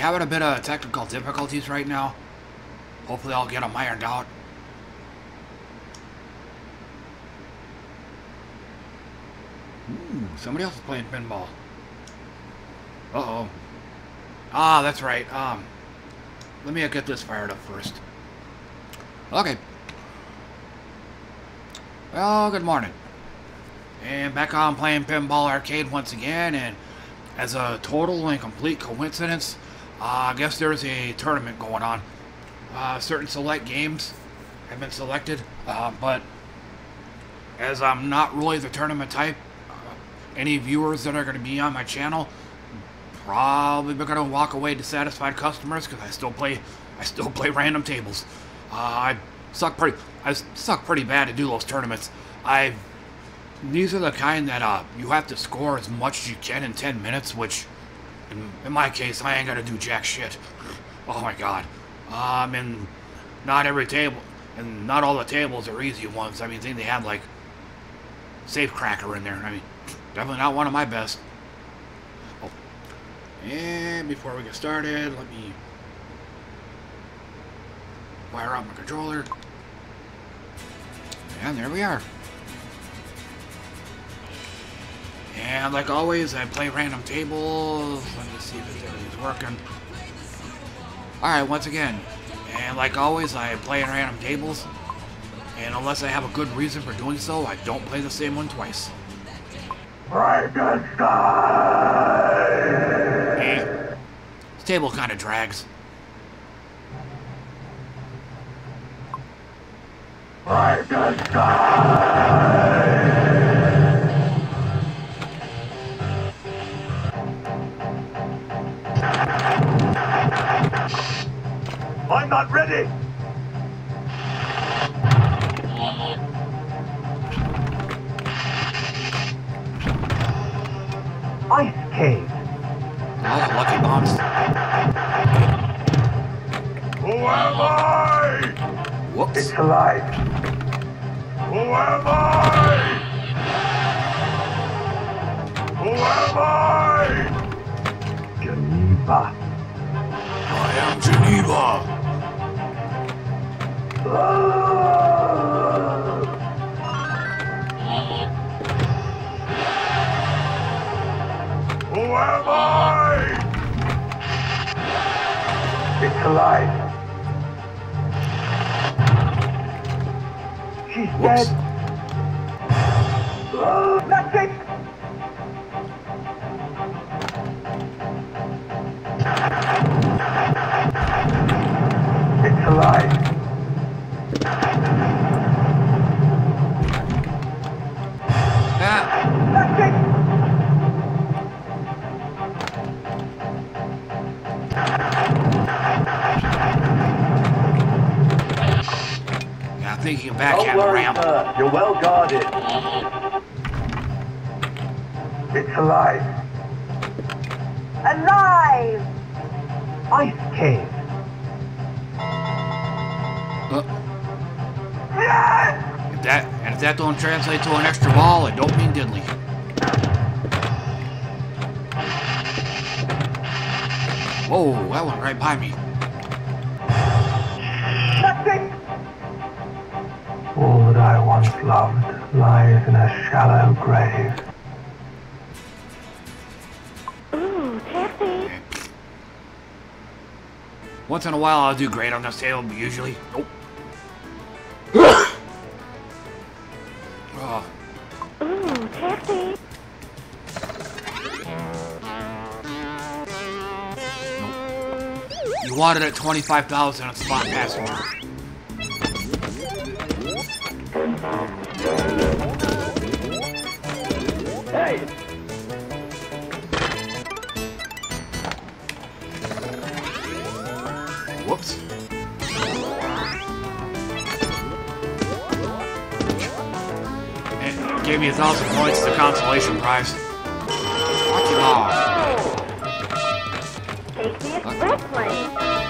having a bit of technical difficulties right now. Hopefully I'll get them ironed out. Ooh, somebody else is playing pinball. Uh-oh. Ah, that's right. Let me get this fired up first. Okay. Well, good morning. And back on playing Pinball Arcade once again, and as a total and complete coincidence, I guess there's a tournament going on. Certain select games have been selected, but as I'm not really the tournament type, any viewers that are going to be on my channel probably going to walk away dissatisfied customers because I still play random tables. I suck pretty bad to do those tournaments. These are the kind that you have to score as much as you can in 10 minutes, which in my case I ain't gonna do jack shit. Oh my god. And not every table, and not all the tables are easy ones. I mean, they have like Safe Cracker in there. I mean, definitely not one of my best. Oh, and before we get started, let me wire out my controller. And there we are. And like always, I play random tables. Let me see if everything's working. Alright, once again. And like always, I play in random tables. And unless I have a good reason for doing so, I don't play the same one twice. Hey, this table kind of drags. I'm not ready! Ice cave. Oh, lucky bombs. Who am I? Whoops. It's alive. Who am I? Who am I? Geneva. I am Geneva. Who am I? It's alive. She's Whoops. dead. That's it. It's alive. That's it. Yeah, I think you can backhand the ramp. Sir. You're well guarded. It's alive. Alive! Ice cave. Yes! If that don't translate to an extra ball, it don't mean diddly. Whoa, that went right by me. That's it! All that I once loved lies in a shallow grave. Ooh, taxi. Once in a while I'll do great on this table, but usually, nope. Oh. Ooh, taxi. You wanted at 25,000 at spot passenger. Hey! Whoops. And gave me 1,000 points as a consolation prize. Lucky ball. Take the express lane.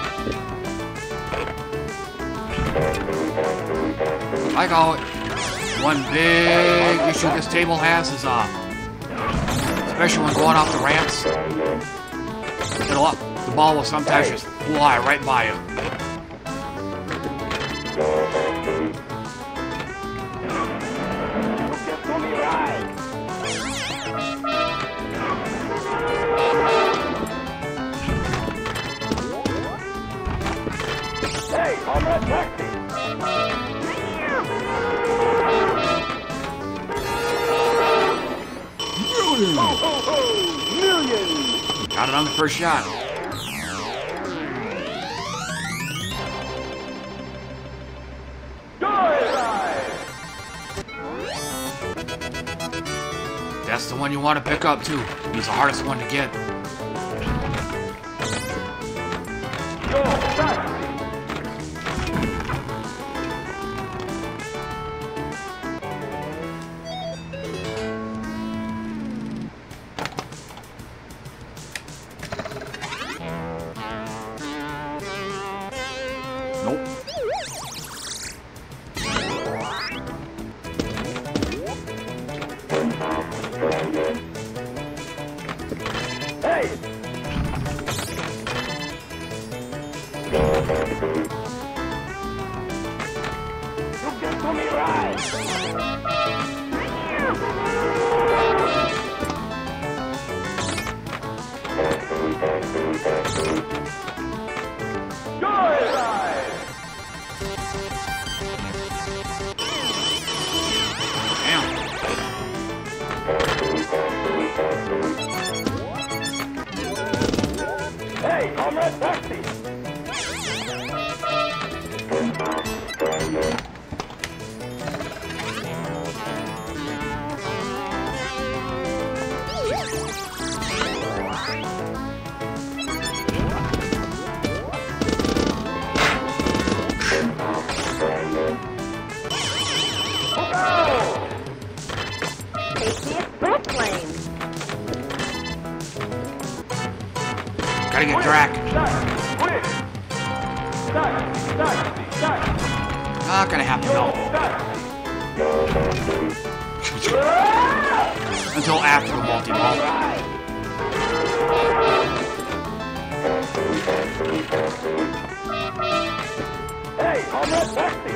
I call it. One big issue this table has is, especially when going off the ramps, the ball will sometimes just fly right by you. Hey, on that taxi! Millions! Got it on the first shot. That's the one you want to pick up too. He's the hardest one to get. Nope. Hey! You get to me right! Joyride! Damn. Hey, comrade taxi! Take the express lane. Gotta get track. Not gonna happen though. Until after the multi-ball. Hey, comrade taxi!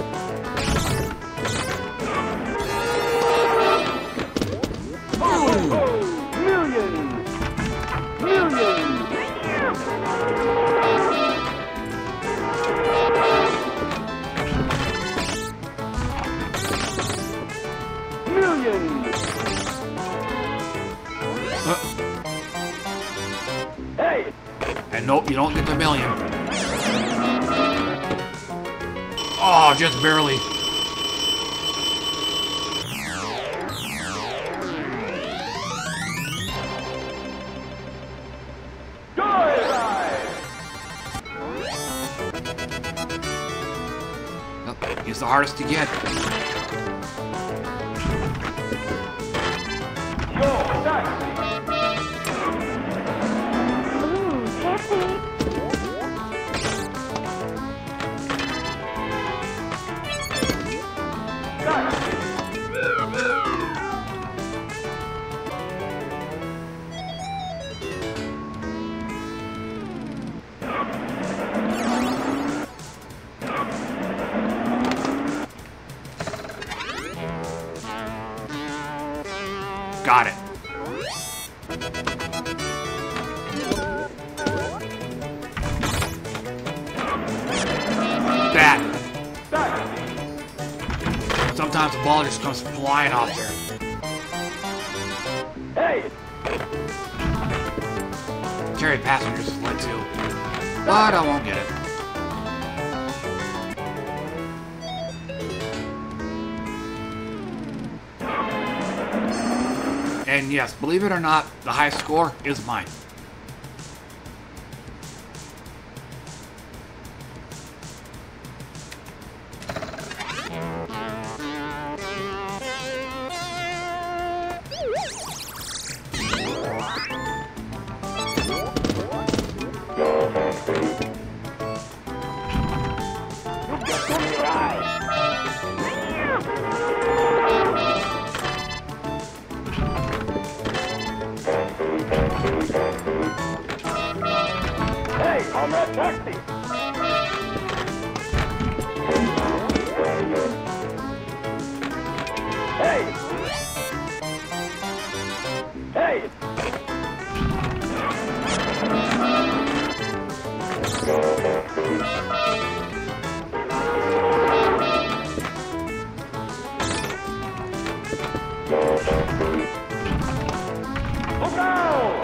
Millions! Millions! Millions! Hey! And nope, you don't get the million. Oh, just barely. Nope, he's the hardest to get. Ooh, taxi. Got it. That. Sometimes the ball just comes flying off there. Hey! Carry passengers is lit too. But I won't get it. And yes, believe it or not, the high score is mine. Comrade Taxi! Hey! Hey! Look out!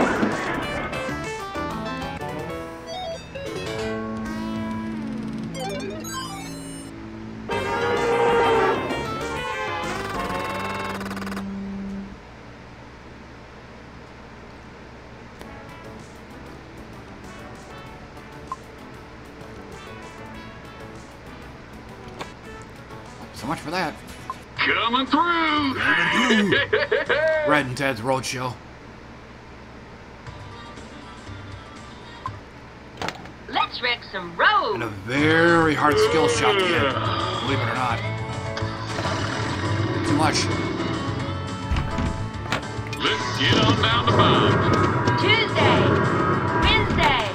So much for that. Coming through! Red and Ted's Roadshow. Let's wreck some roads. And a very hard skill shot to get, believe it or not. Too much. Let's get on down to Bones. Tuesday, Wednesday.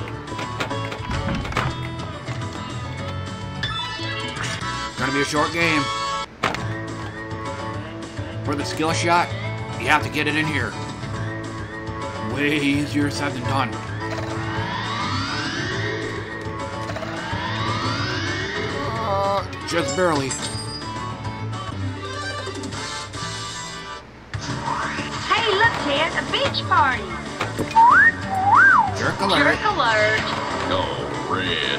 Gonna be a short game. For the skill shot, you have to get it in here. Way easier said than done. Just barely. Hey, look, Ted, a beach party. Jerk alert. Jerk alert. Oh, Red.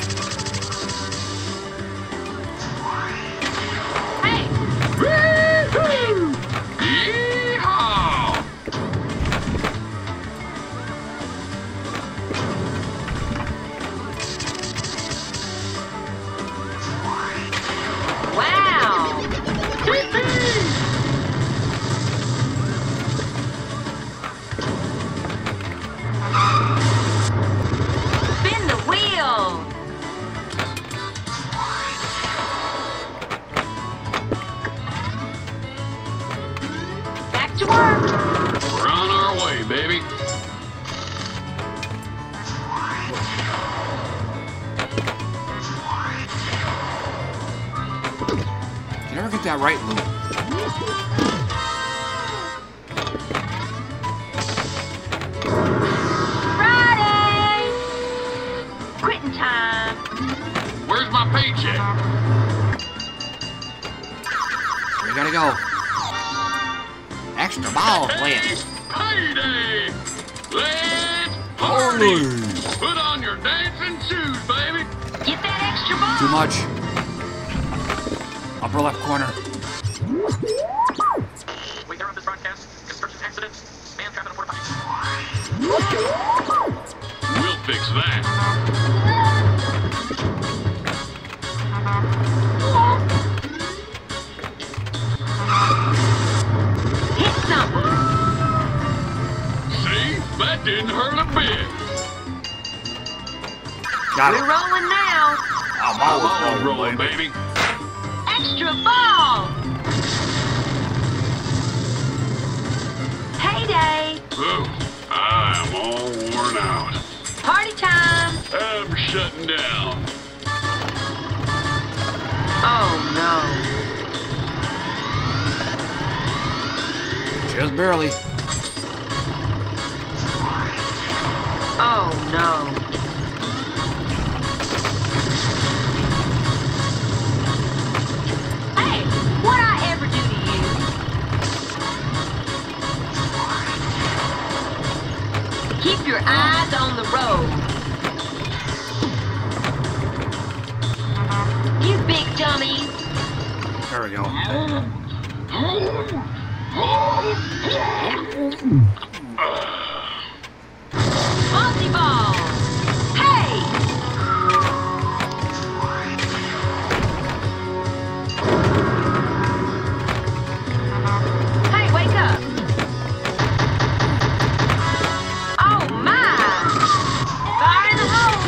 Hey, Woo-hoo! Yeehaw! wow. Spin the wheel. Back to work. We're on our way, baby. You never get that right, Lou. Friday. Quitting time. Where's my paycheck? We gotta go. Extra ball playing. Payday! Let's party! Holy. Put on your dancing shoes, baby! Get that extra ball. Too much. Upper left corner. Wait there on this broadcast. Construction accident. Man trapped in a porta potty. We'll fix that. Hit something. See? That didn't hurt a bit. Got We're it. rolling now. I'm Ball always rolling, baby. Extra ball. Payday. Ooh, I'm all worn out. Party time. I'm shutting down. Oh no. Just barely. Oh no. Hey, what'd I ever do to you? Keep your eyes on the road. You big dummies. There we go. Multi-ball. Hey! Hey, wake up. Oh, my. Fire in the hole.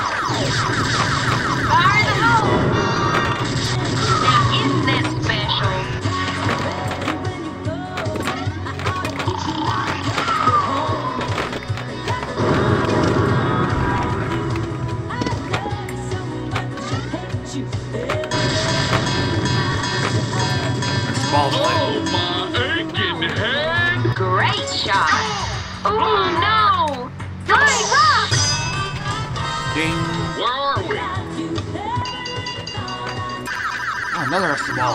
Fire in the hole. Now, isn't that special? Oh no! Flying rocks! Ding. Where are we? Oh, another extra ball.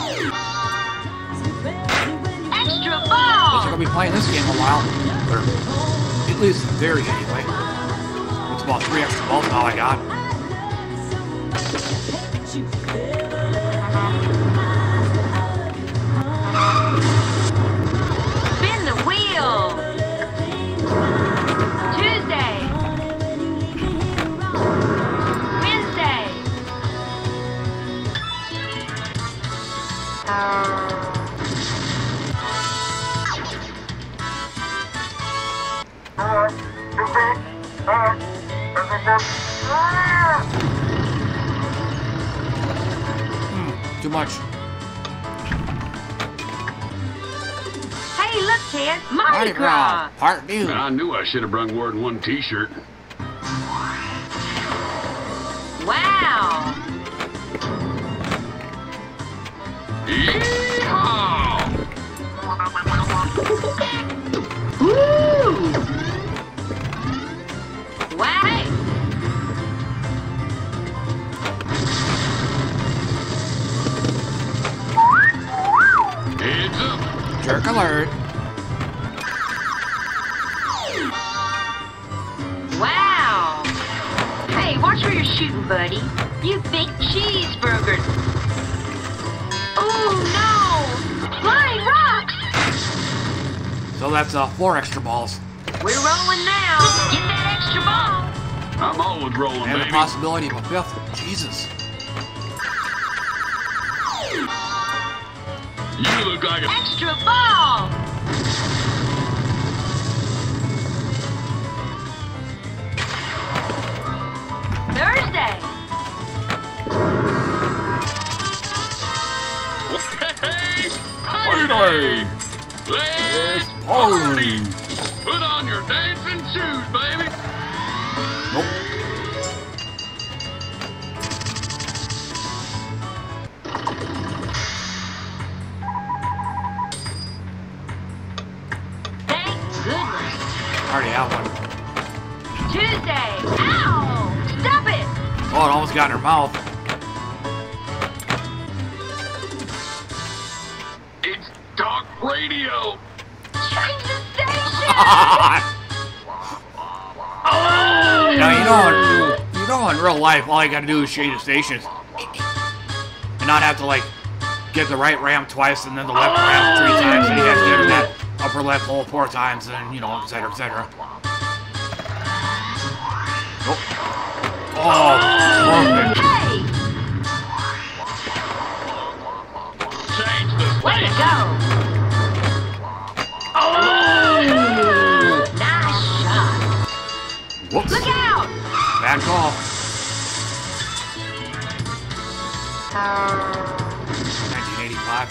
Extra Looks ball! like I'll be playing this game a while. Or at least in theory, anyway. It's about 3 extra balls now I got. Spin the wheel! Tuesday! Wednesday! Too much. Hey, look, Ted! Mardi Gras! Part 2. I knew I should have brung more than one t-shirt. Wow! Yeehaw! Woo! Wow! Hey! Heads up! Jerk alert. Wow! Hey, watch where you're shooting, buddy. You big cheeseburger. Oh, no! Flying rocks! So that's 4 extra balls. We're rolling now. Get that extra ball. I'm always rolling, And the baby. possibility of a 5th. Jesus. You look like a... Extra ball! Thursday! Hey! Party! Let's party! Put on your dancing shoes, baby! Nope. Thank goodness. Already have one. Tuesday! Ow! Stop it! Oh, it almost got in her mouth. It's talk radio! Change the station! Now, you know in real life, all you gotta do is change the stations. And not have to, like, get the right ramp twice and then the left ramp 3 times, and you have to get that upper left hole 4 times, and, you know, etc., etc. Oh, perfect. Hey! Change the Way to station! go! Nice shot! Whoops. Look out! Back off. 1985.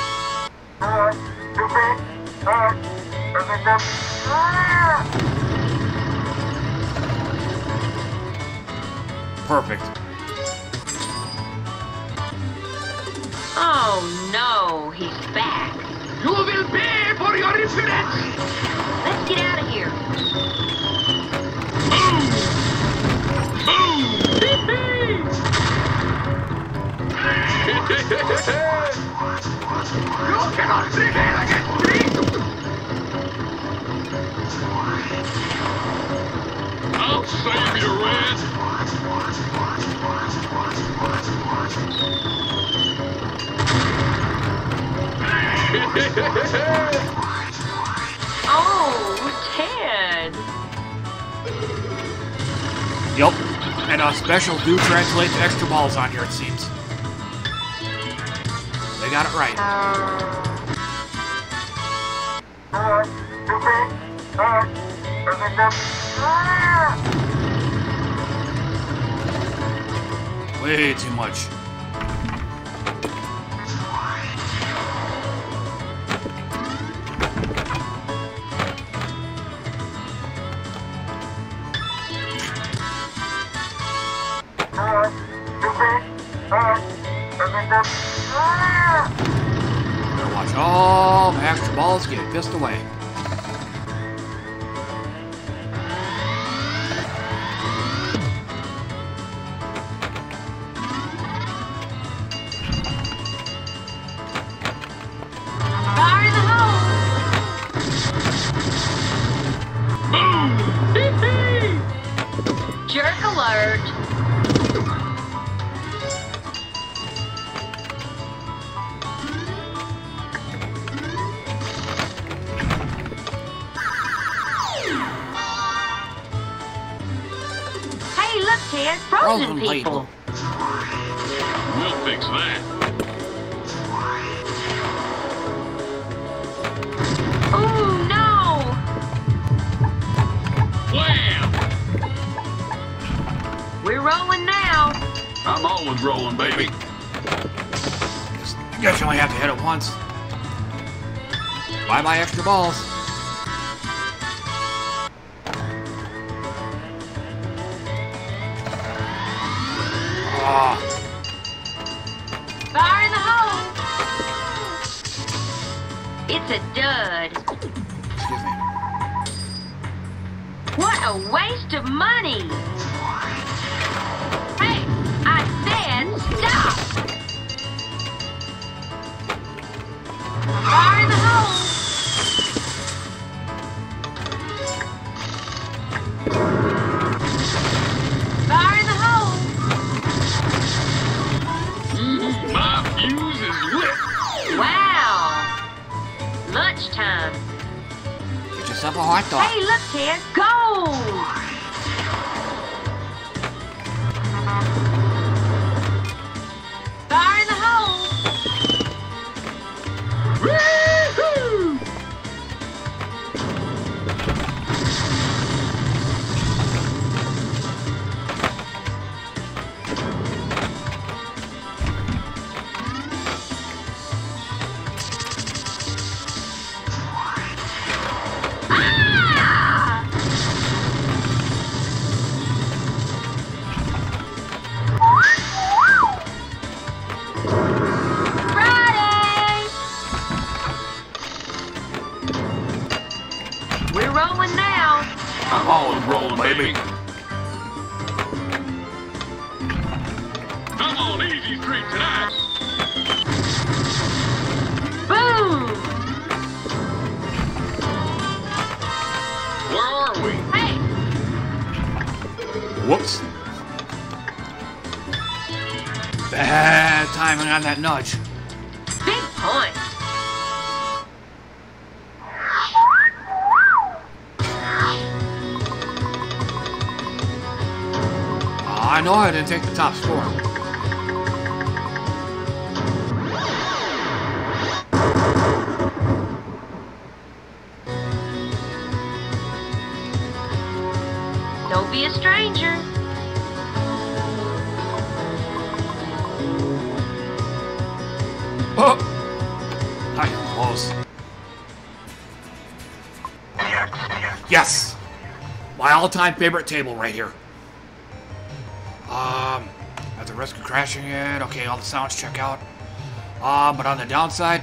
Perfect. Oh no, he's back. You will pay for your impudence! Let's get out of here. Boom! Boom! You cannot prevail against me! I'll save you, Red! Oh, Ted. Yep. And specials do translate to extra balls on here, it seems. They got it right. Way too much. Better watch all the extra balls get pissed away. Jerk alert. Hey, look, Ted. Frozen people. We'll fix that. Ooh, no. Wham! We're rolling now. I'm always rolling, baby. Guess you only have to hit it once. Bye-bye extra balls. Ah. Fire in the hole. It's a dud. Excuse me. What a waste of money. Hey, I said stop. Fire in the hole. Fire in the hole. My fuse is lit. Wow. Lunchtime. Get yourself a hot dog. Hey, look, Ted. Go. Fire in the hole. Woo-hoo! Ah! Friday! We're rolling now. I'm always rolling, baby. I'm on Easy Street tonight. Boom! Where are we? Hey, Whoops. Bad timing on that nudge. big point. I know I didn't take the top score. Don't be a stranger. Oh! Nice and close. Yes! My all-time favorite table right here. At the risk of crashing it, okay, all the sounds check out. But on the downside,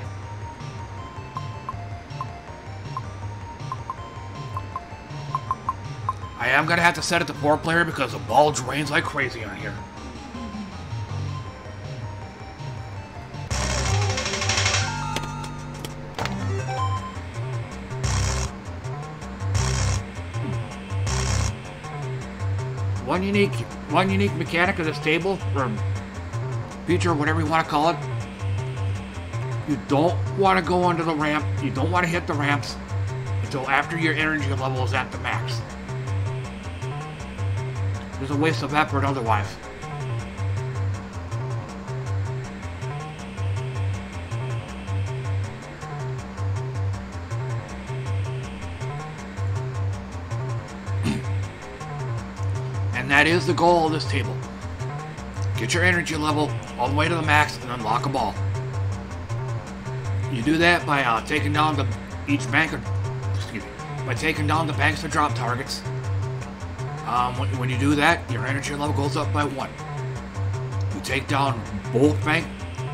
I am gonna have to set it to 4-player because the ball drains like crazy on here. One unique mechanic of this table, or feature, whatever you want to call it. You don't want to go under the ramp. You don't want to hit the ramps until after your energy level is at the max. There's a waste of effort otherwise. And that is the goal of this table. Get your energy level all the way to the max and unlock a ball. You do that by taking down by taking down the banks of drop targets. When you do that, your energy level goes up by 1. You take down both banks,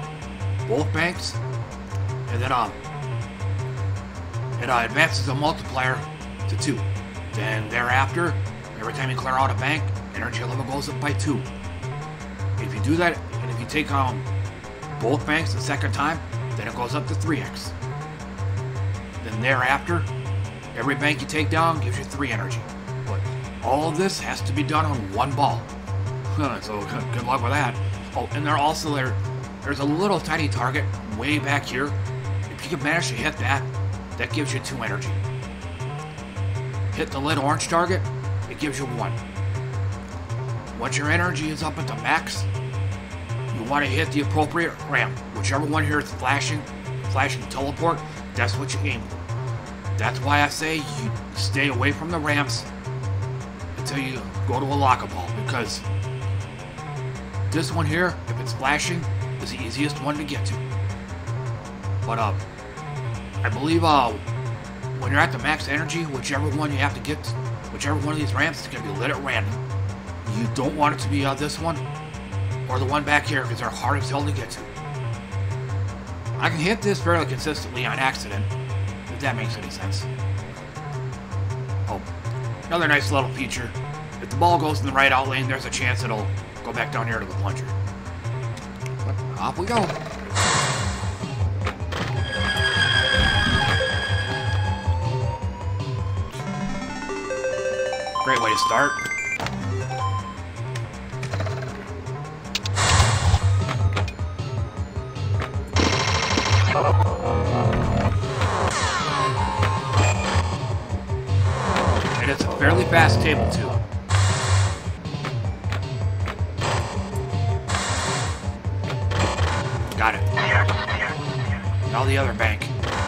and then it advances the multiplier to 2. Then thereafter, every time you clear out a bank, energy level goes up by 2. If you do that, and if you take both banks the second time, then it goes up to 3x. Then thereafter, every bank you take down gives you 3 energy. But all of this has to be done on one ball. So good luck with that. Oh, and there's a little tiny target way back here. If you can manage to hit that, that gives you 2 energy. Hit the lit orange target, it gives you 1. Once your energy is up at the max, you want to hit the appropriate ramp. Whichever one here is flashing teleport, that's what you aim for. That's why I say you stay away from the ramps until you go to a locker ball, because this one here, if it's flashing, is the easiest one to get to. But I believe when you're at the max energy, whichever one you have to get, whichever one of these ramps is going to be lit at random. You don't want it to be this one or the one back here, because they're hard as hell to get to. I can hit this fairly consistently on accident, if that makes any sense. Oh, another nice little feature. If the ball goes in the right out lane, there's a chance it'll go back down here to the plunger. But off we go. Great way to start. And it's a fairly fast table too. Got it. Now the other bank.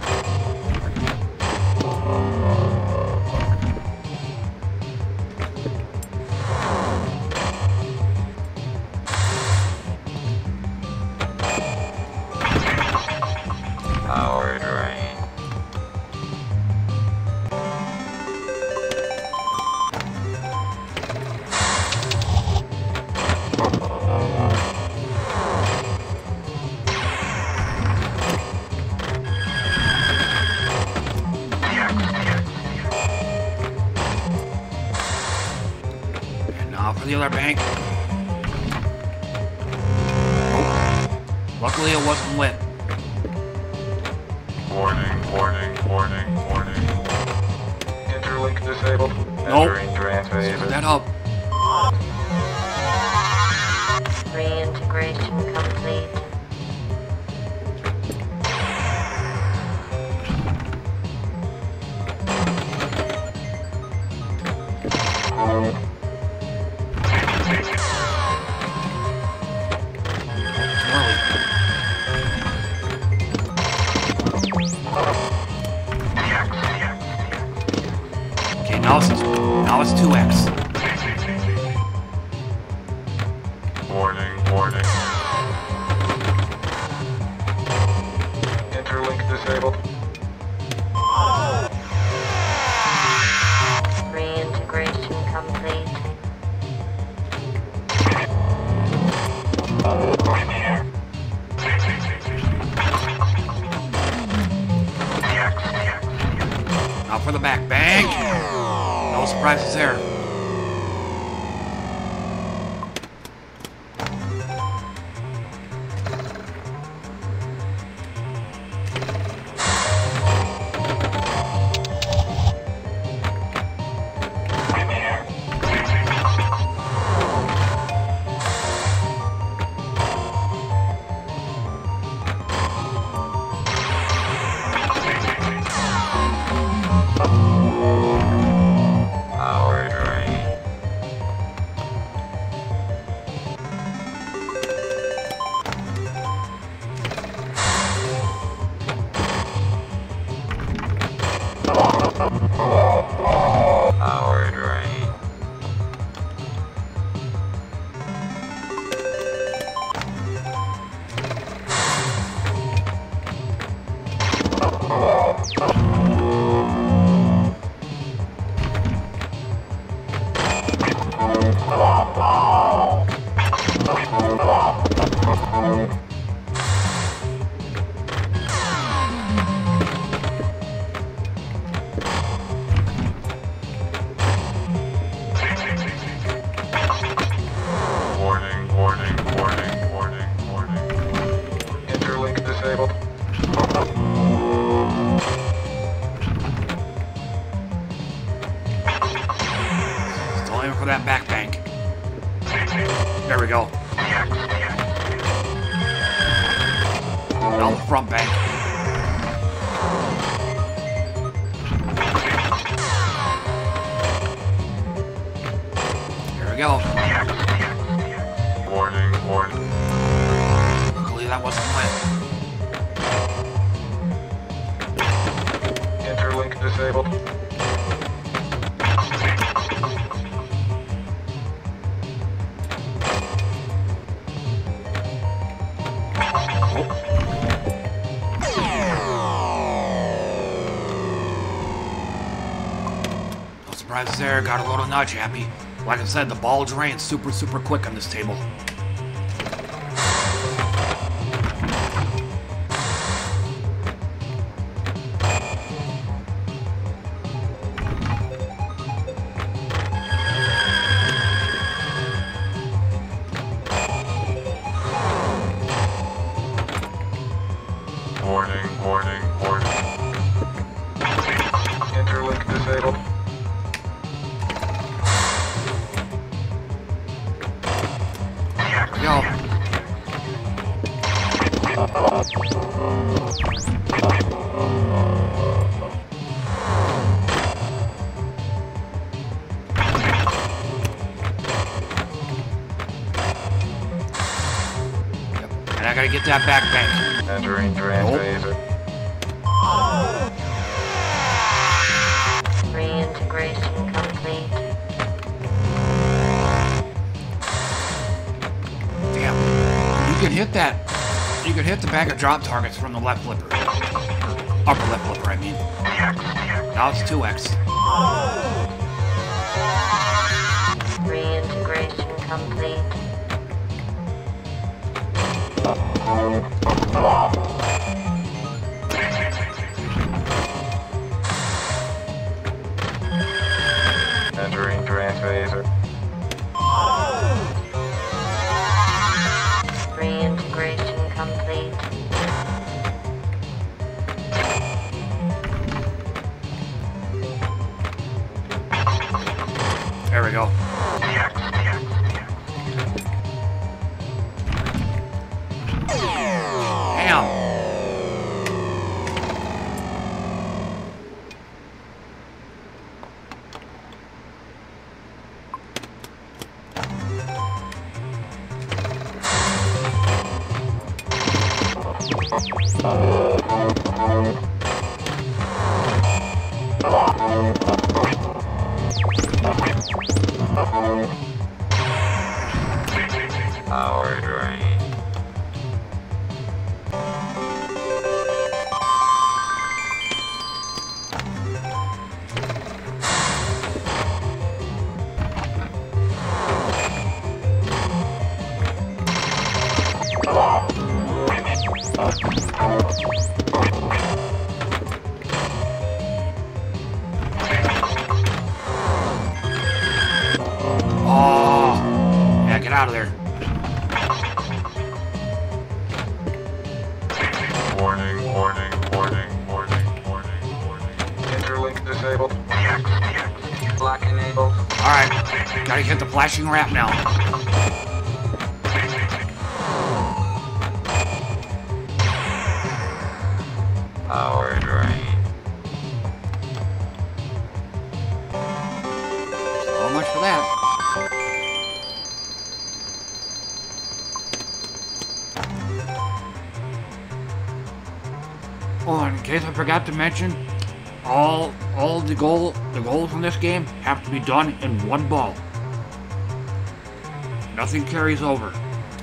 Power drain. And now for the other bank. Oh. Luckily it wasn't lit. Warning, warning, warning, warning. Interlink disabled. Nope. Entering drain phase. Screw that up. Reintegration complete. Okay, now it's 2x. Warning, warning. Interlink disabled. Reintegration complete. Now for the back bank. No surprises there. Power drain. There we go. Now the front bank. There we go. Warning, warning. Luckily that wasn't lit. Interlink disabled. No surprises there, got a little nudge happy. Like I said, the ball drains super quick on this table. Warning, warning, warning. Interlink disabled. Yo. And I gotta get that back bank. Entering drain phaser. Reintegration complete. Damn. You can hit that. You can hit the bag of drop targets from the left flipper. Upper left flipper, I mean. Now it's 2x. Reintegration complete. Entering drain phaser. Reintegration complete. There we go. Damn. Power drain. Oh. Yeah, get out of there. Warning, warning, warning, warning, warning, warning. Interlink disabled. Black enabled. Alright. Gotta hit the flashing wrap now. Power drain. So much for that. Oh, and in case I forgot to mention, all the goals in this game have to be done in one ball. Nothing carries over.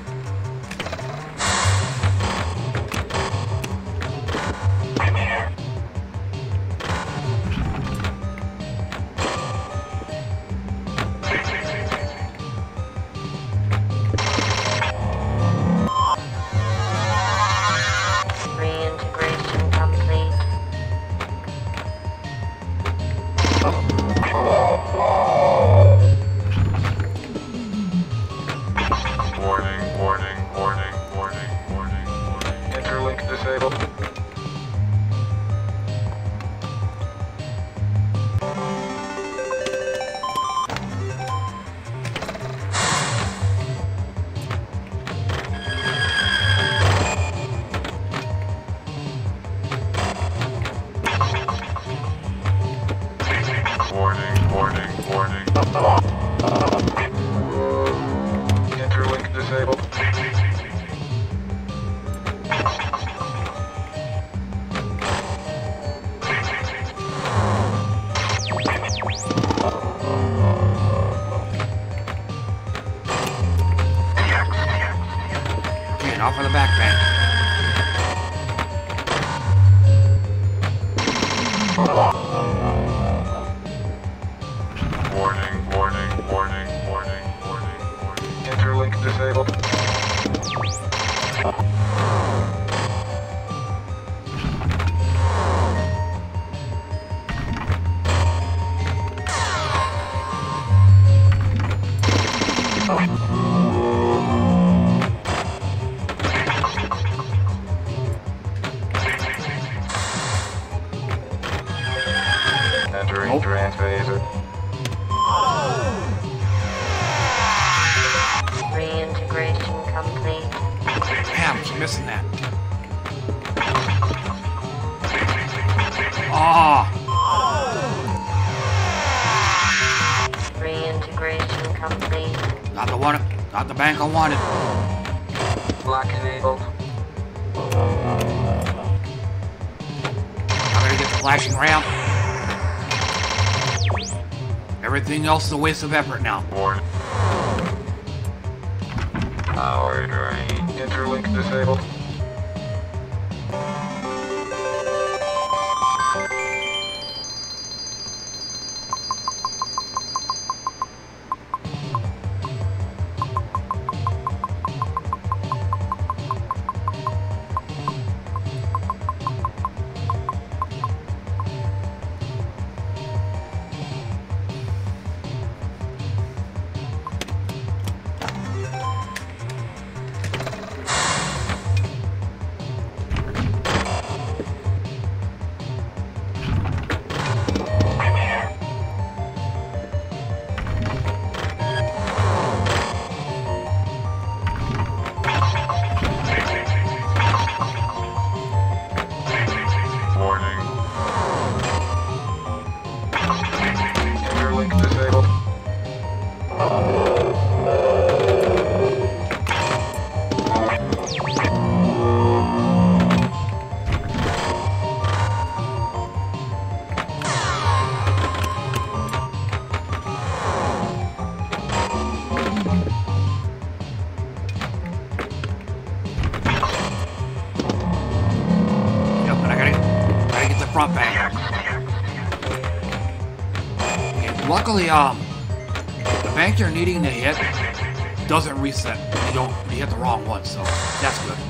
Reintegration complete. Warning, warning, warning, warning, warning, warning. Interlink disabled. Now for the back bank. Warning, warning, warning, warning, warning, warning. Interlink disabled. Entering trans phaser. Reintegration complete. Damn, I keep missing that. Ah! Reintegration complete. Not the one, not the bank I wanted. Lock enabled. I'm gonna get the flashing ramp. Everything else is a waste of effort now. Warning. Power drain. Interlink disabled. front bank. Okay, luckily, the bank you're needing to hit doesn't reset. You hit the wrong one, so that's good.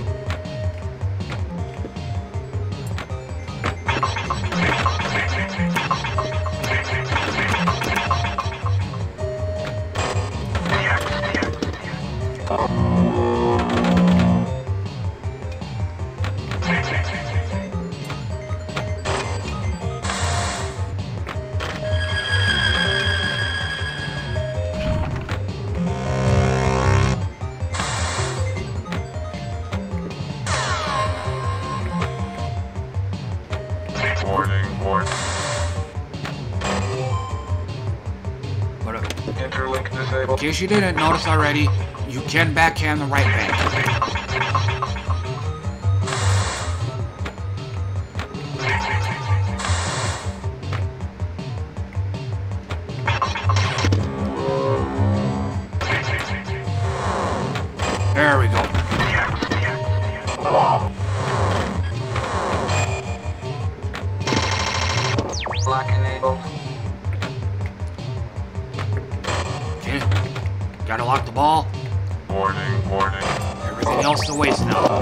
In case you didn't notice already, you can backhand the right bank. There we go. Lock enabled. Okay. Gotta lock the ball. Warning, warning. Everything else is a waste now.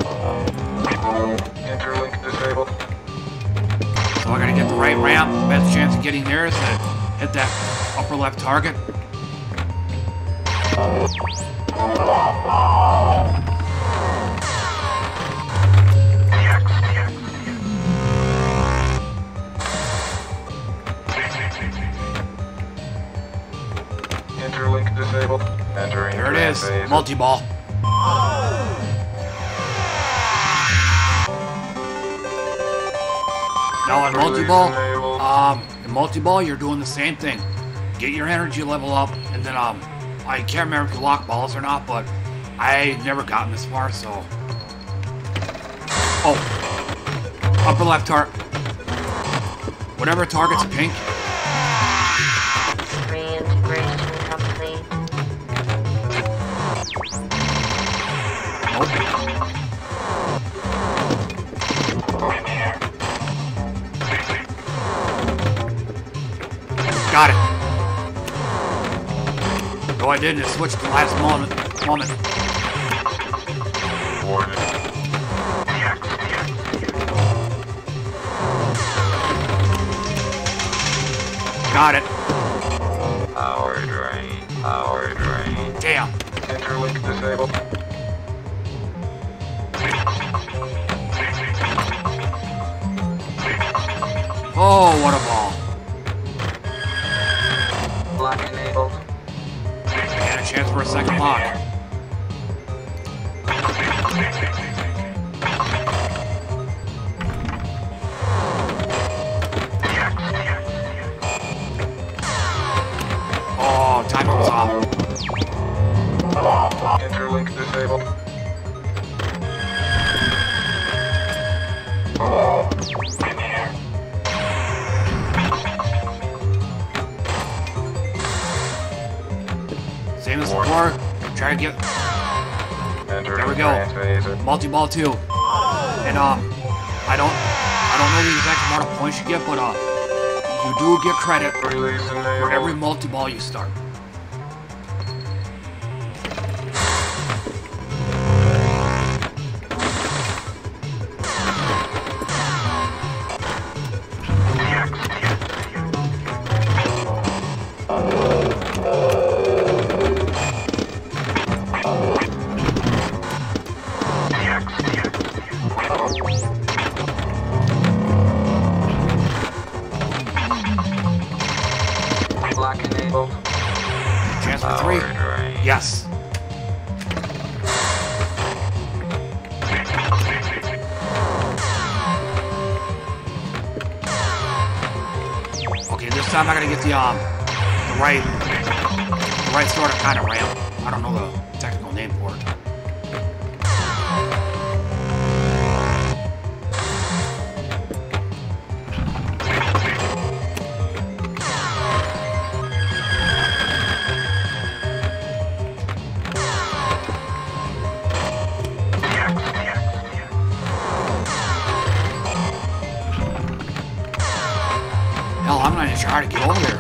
Interlink disabled. So I gotta get the right ramp. Best chance of getting there is to hit that upper left target. Interlink disabled. Entering. There it is. Multi-ball. Now in multi-ball, you're doing the same thing. Get your energy level up, and then I can't remember if you lock balls or not, but I never gotten this far, so. Oh, upper left target. Whatever target's pink. Reintegration complete. Nope. I didn't switch the last moment. Warning. Got it. Power drain. Power drain. Damn. Interlink disabled. Oh, what a ball. Lock enabled. And a chance for a second lock. Oh, timer was off. Interlink disabled. Same as before. Try to get. There we go. Multi-ball 2. And I don't know the exact amount of points you get, but you do get credit for every multi-ball you start. Lock enabled. Chance for 3. Yes. Okay, this time I gotta get the right sort of kind of ramp. I don't know the technical name for it. Hell, I'm not even sure how to get over there.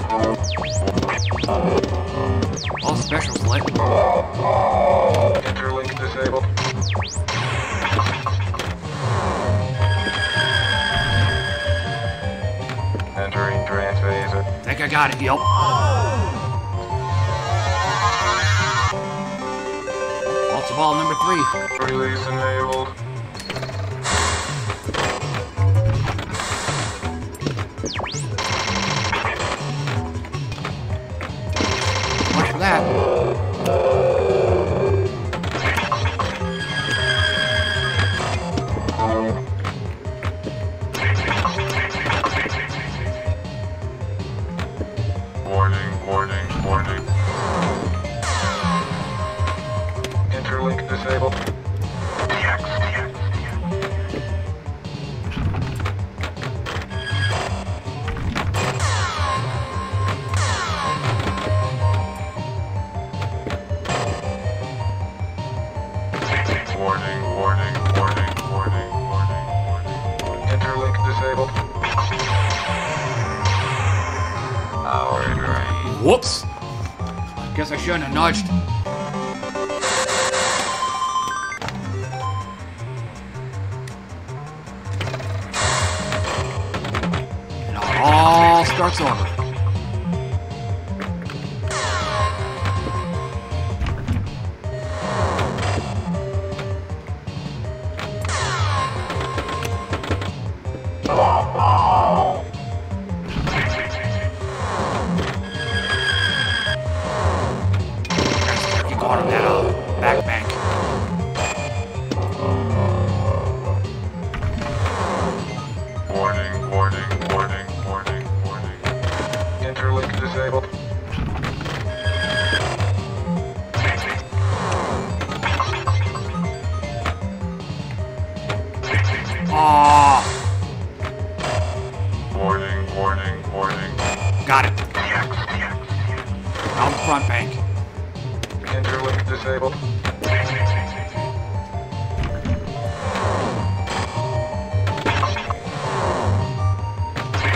All specials lit. Interlink disabled. Entering transphaser. Think I got it, yep. Multi-ball number 3. Release enabled. Much for that. Warning, warning, warning. Interlink disabled. Warning, warning, warning, warning, warning, warning. Interlink disabled. Power drain. Whoops. Guess I shouldn't have nudged. And now it all starts over. Keep going on that back bank. Warning, warning, warning, warning, warning. Interlink disabled. Aww. Warning, warning, warning. Got it. Down the front bank. Interlink disabled.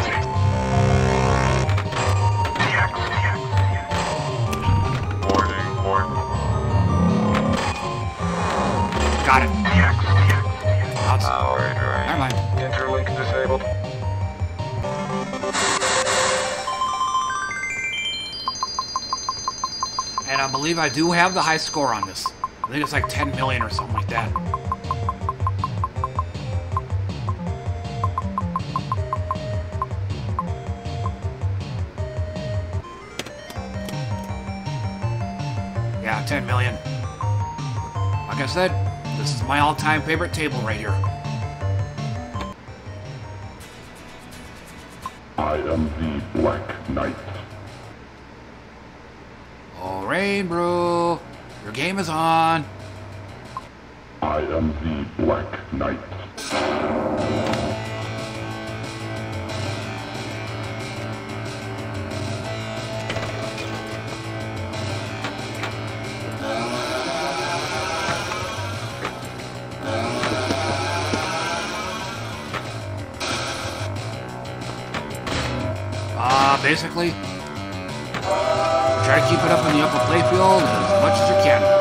Warning, believe I do have the high score on this. I think it's like 10 million or something like that. Yeah, 10 million. Like I said, this is my all-time favorite table right here. I am the Black Knight. Alright, bro. Your game is on. I am the Black Knight. Basically, try to keep it up in the upper playfield as much as you can.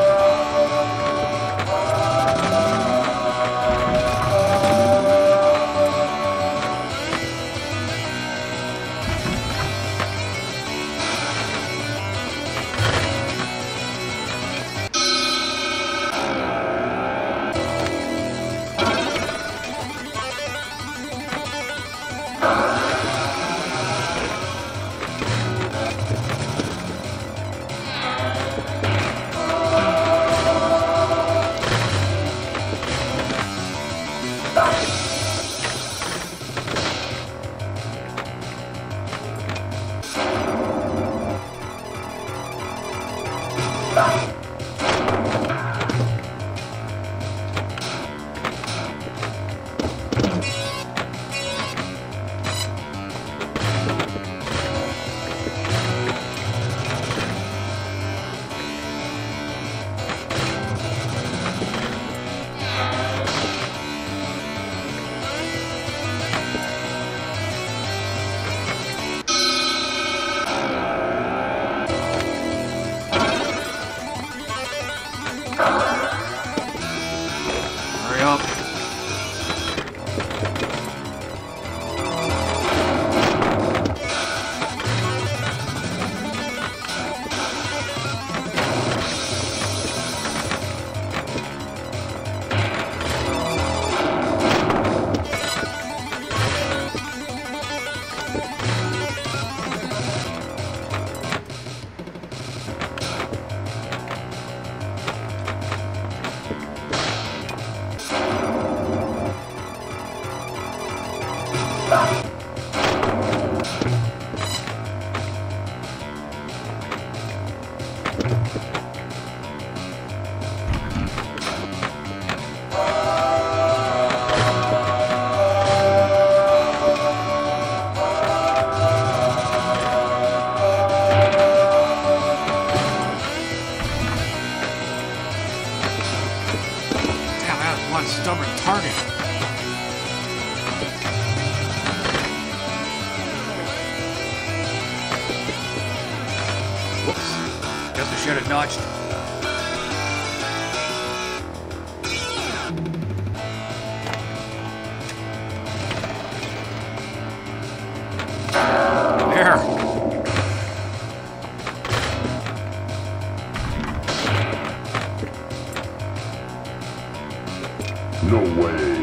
No way.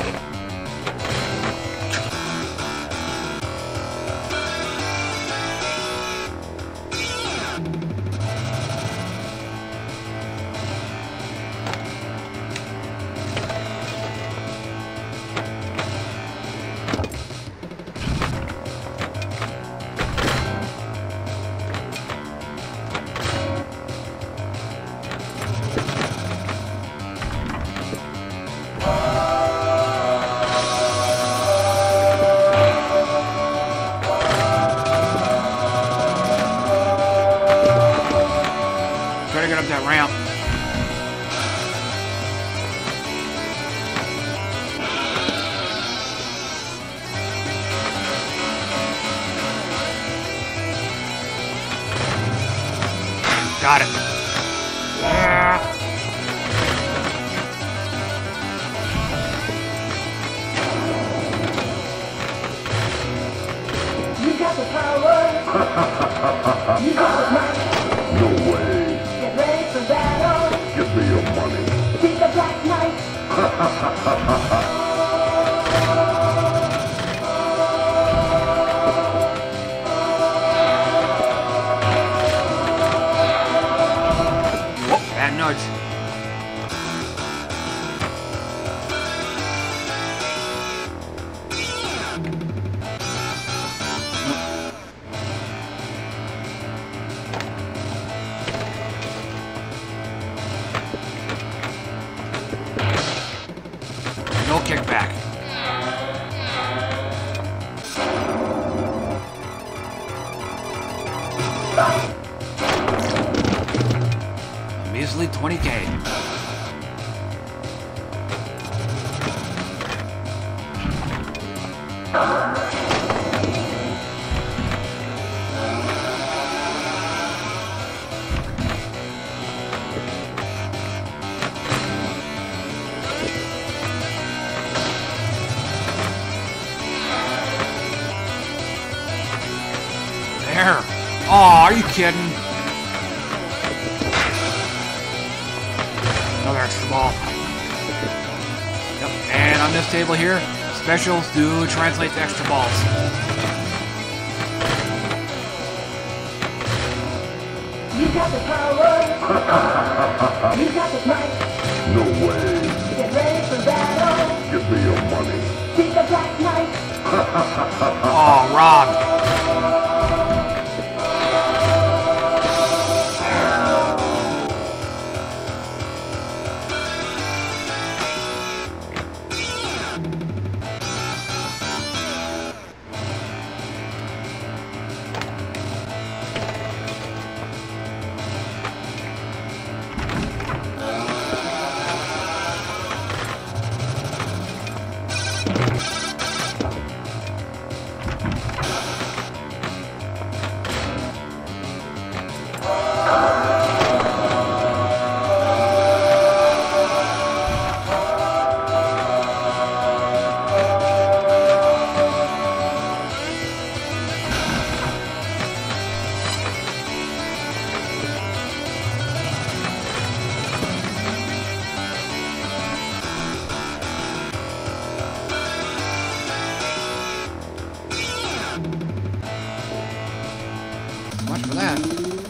Got it. You got the power. You got the might. No way. Get Bad nudge. No kickback. Measly 20K. There. Oh, are you kidding? Another extra ball. Yep. And on this table here, specials do translate to extra balls. You got the power. You got the might. No way. Get ready for battle. Give me your money. Beat the Black Knight. Oh, Rob. Much for that.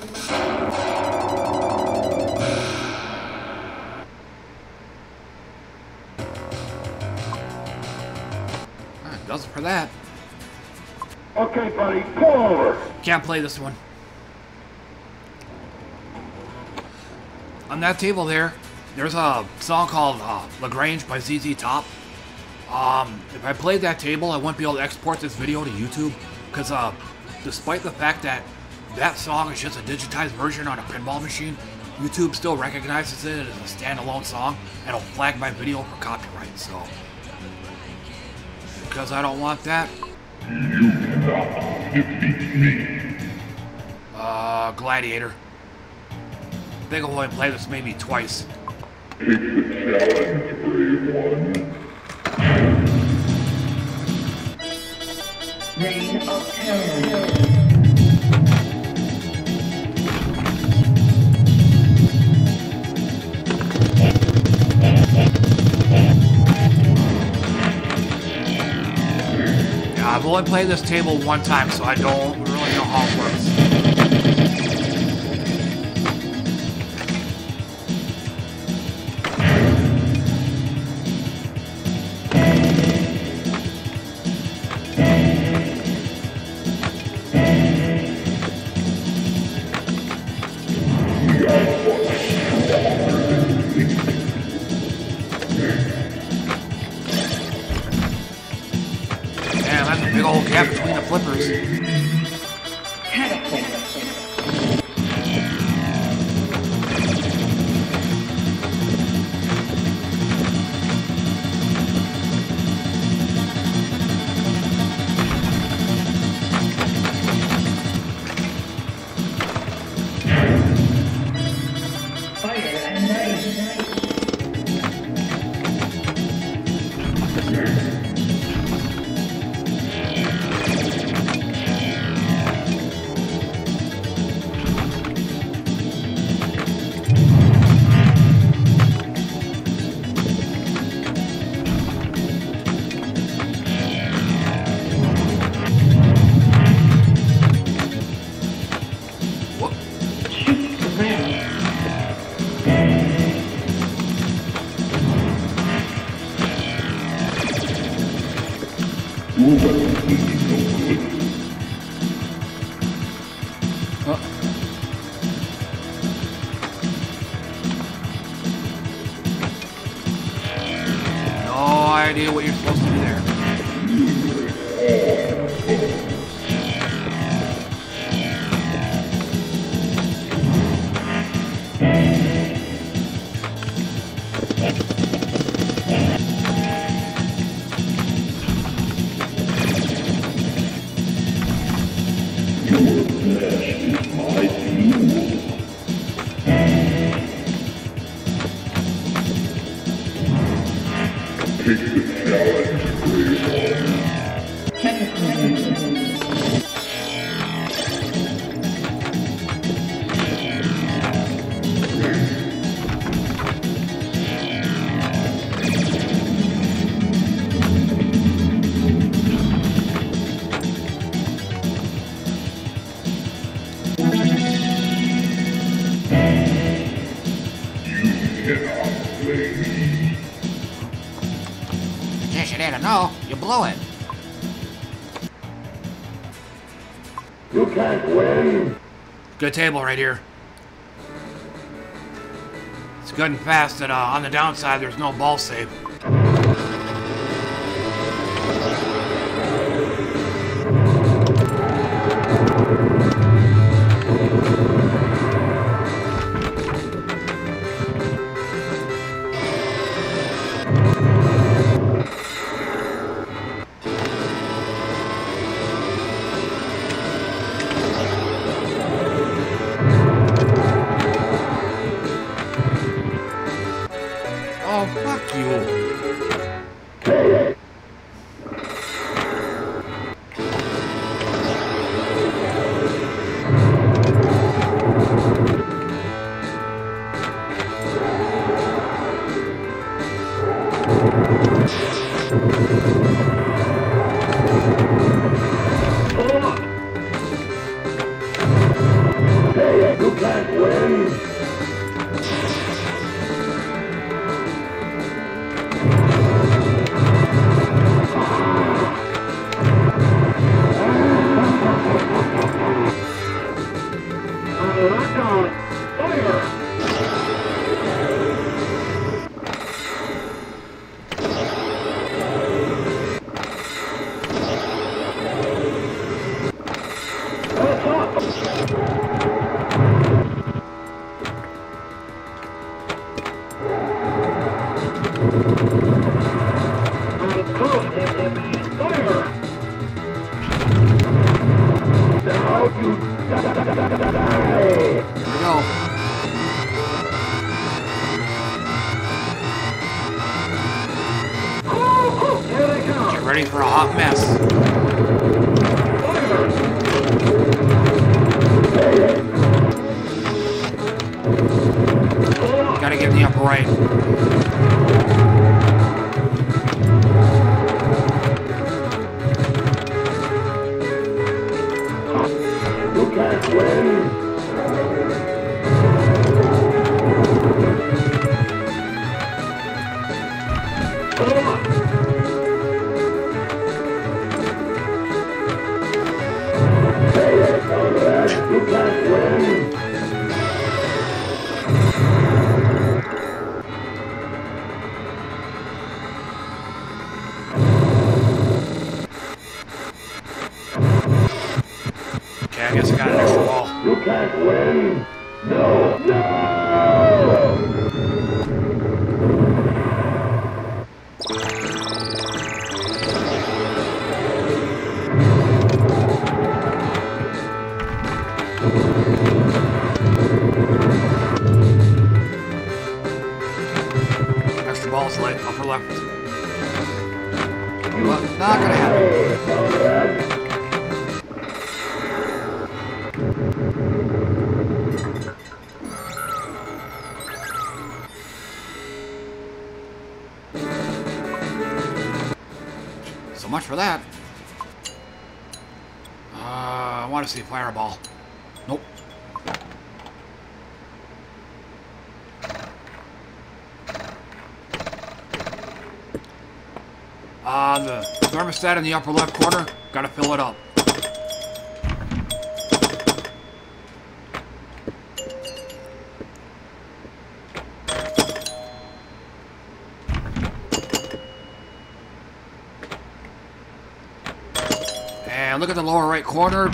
Does it for that. Okay, buddy, pull over. Can't play this one. On that table there's a song called LaGrange by ZZ Top. If I played that table, I wouldn't be able to export this video to YouTube because despite the fact that that song is just a digitized version on a pinball machine, YouTube still recognizes it as a standalone song and it'll flag my video for copyright, so because I don't want that. You cannot defeat me. Gladiator. I think I'll only play this maybe twice. Take the challenge, brave one. Reign of Terror. I've only played this table one time, so I don't really know how it works. Big old gap between the flippers. No idea what you're supposed to do there. Yes, you didn't know. You blew it. You can't win. Good table right here. It's good and fast, and on the downside, there's no ball save. Oh, fuck you. You can't win. Ready for a hot mess. Gotta get in the upper right. You can't win. You can't win. Okay, I guess I got an extra ball. You can't win. No, no. Extra ball's light, upper left. Not gonna happen. So much for that. I want to see Fireball. Nope. The thermostat in the upper left corner, gotta fill it up. And look at the lower right corner.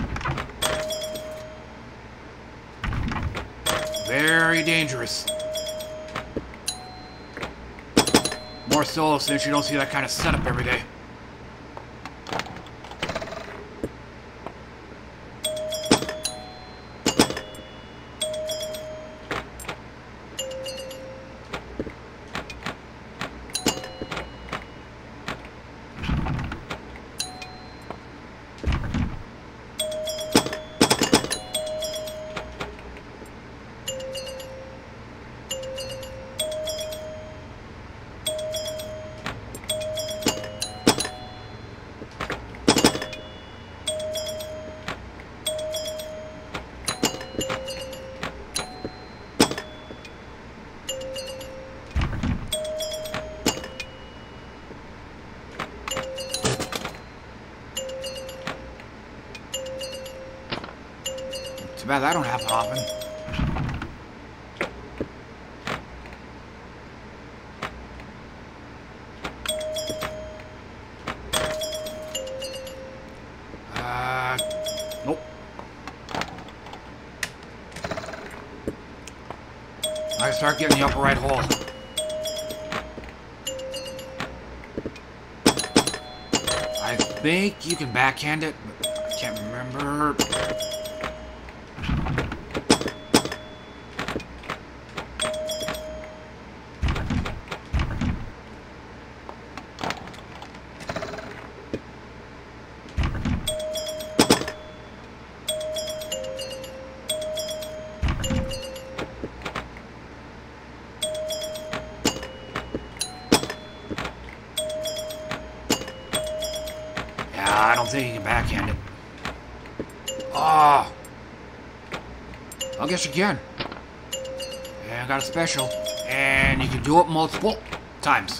Very dangerous. More so since you don't see that kind of setup every day. Too bad that don't happen often. Nope. I start getting the upper right hole. I think you can backhand it, but I can't remember. I don't think you can backhand it. Oh! I guess you can. And I got a special. And you can do it multiple times.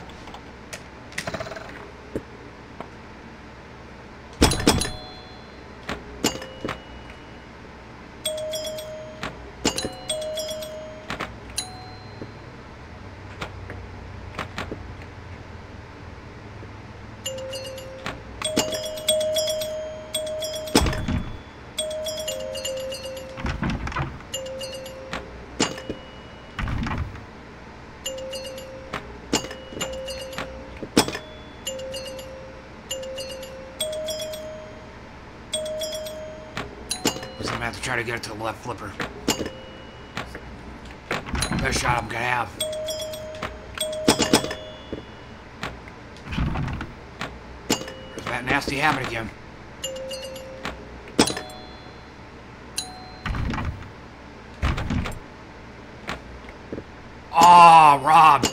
I have to try to get it to the left flipper. Best shot I'm gonna have. There's that nasty habit again. Oh, robbed.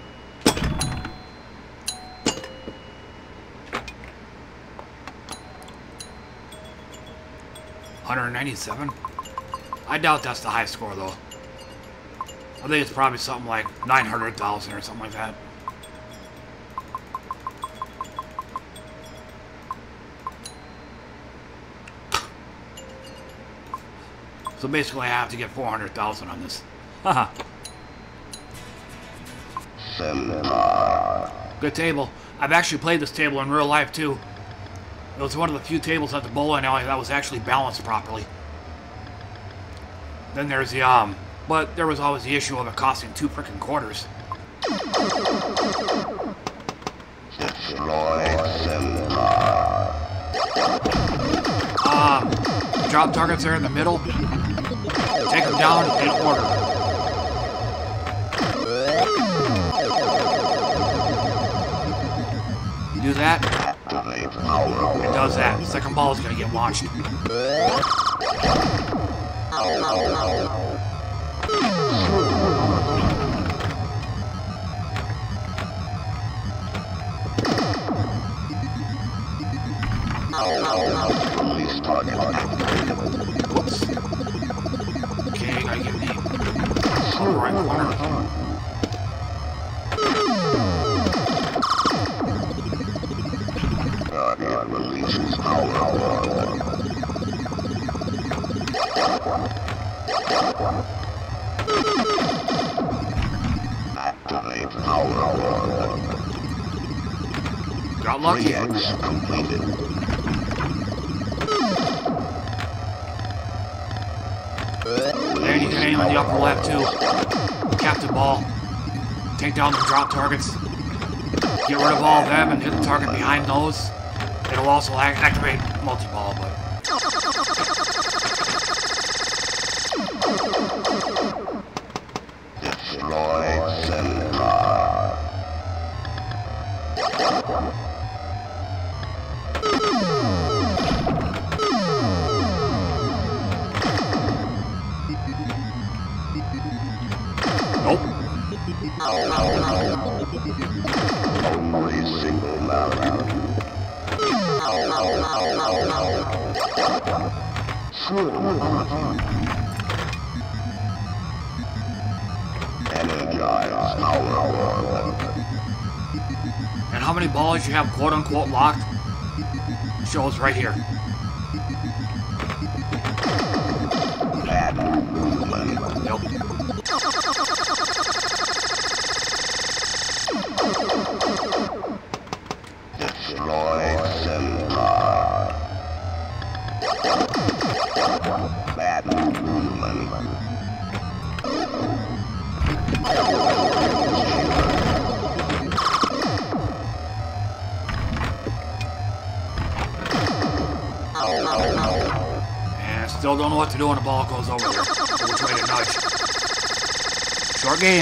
$197? I doubt that's the high score though. I think it's probably something like 900,000 or something like that. So basically I have to get 400,000 on this. Haha. Good table. I've actually played this table in real life too. It was one of the few tables at the bowling alley that was actually balanced properly. Then there's the, but there was always the issue of it costing 2 frickin' quarters. Drop targets there in the middle. Take them down in order. You do that. It does that. The second ball is going to get launched. Whoops. Okay, gotta get the right corner. Got lucky. And you can aim in the upper left too. Captain ball. Take down the drop targets. Get rid of all of them and hit the target behind those. It'll also activate multi-ball, but... Destroy center. Nope. Only single man. Energize our. And how many balls you have quote-unquote locked shows right here. Bad movement. Nope. Destroy center. Bad movement. And still don't know what to do when the ball goes over there. Which way to nudge. Short game.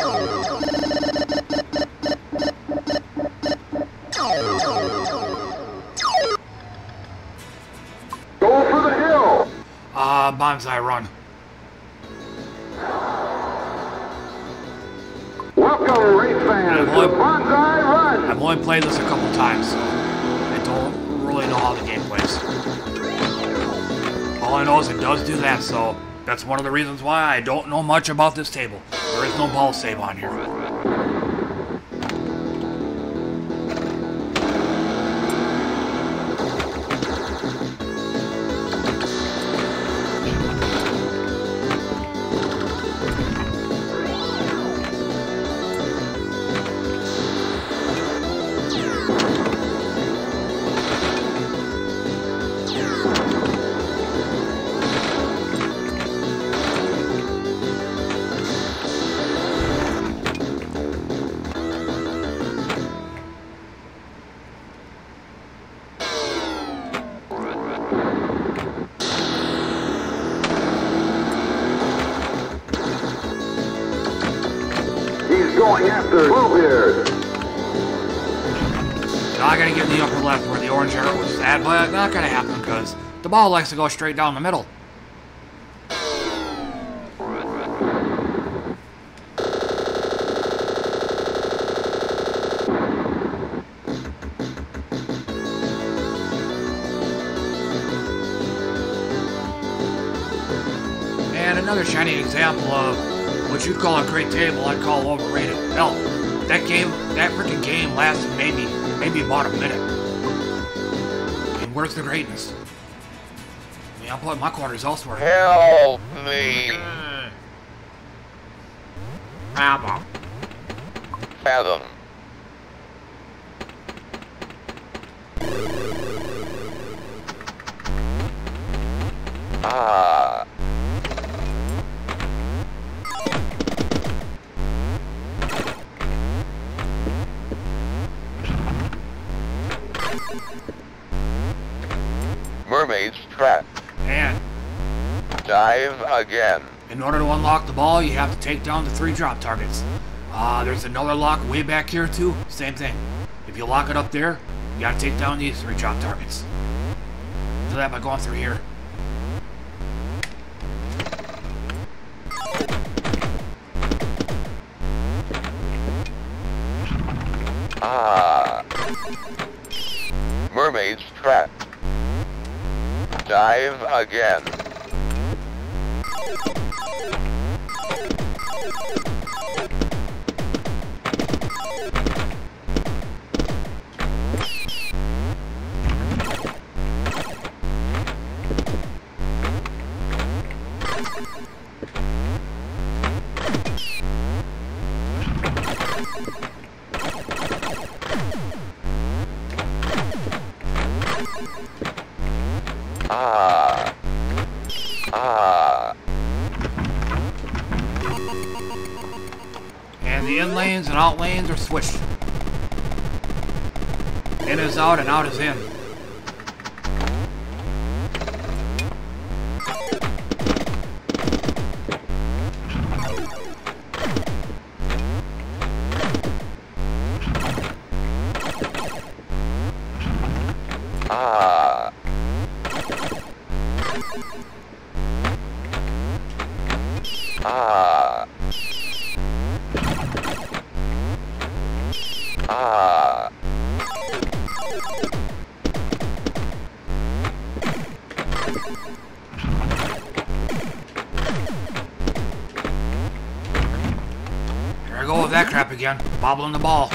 Go for the hill. Bonsai run. Welcome, race fans, to Bonsai Run. I've only played this a couple times, so I don't really know how the game plays. All I know is it does do that, so that's one of the reasons why I don't know much about this table. There is no ball save on here. Going after Bluebeard. Now I gotta get in the upper left where the orange arrow was at, but not gonna happen because the ball likes to go straight down the middle. And another shining example of what you call a great table, I call overrated. Hell, that freaking game lasted maybe about a minute. And where's the greatness? I mean, I'm putting my quarters elsewhere. Help me. Fathom. Fathom. Ah. Mermaid's trap. And Dive again. in order to unlock the ball, you have to take down the 3 drop targets. There's another lock way back here too. Same thing. If you lock it up there, you gotta take down these 3 drop targets. Do that by going through here. Ah. Mermaid's trap. Dive again. And the in lanes and out lanes are switched. In is out and out is in. Here I go with that crap again. Bobbling the ball.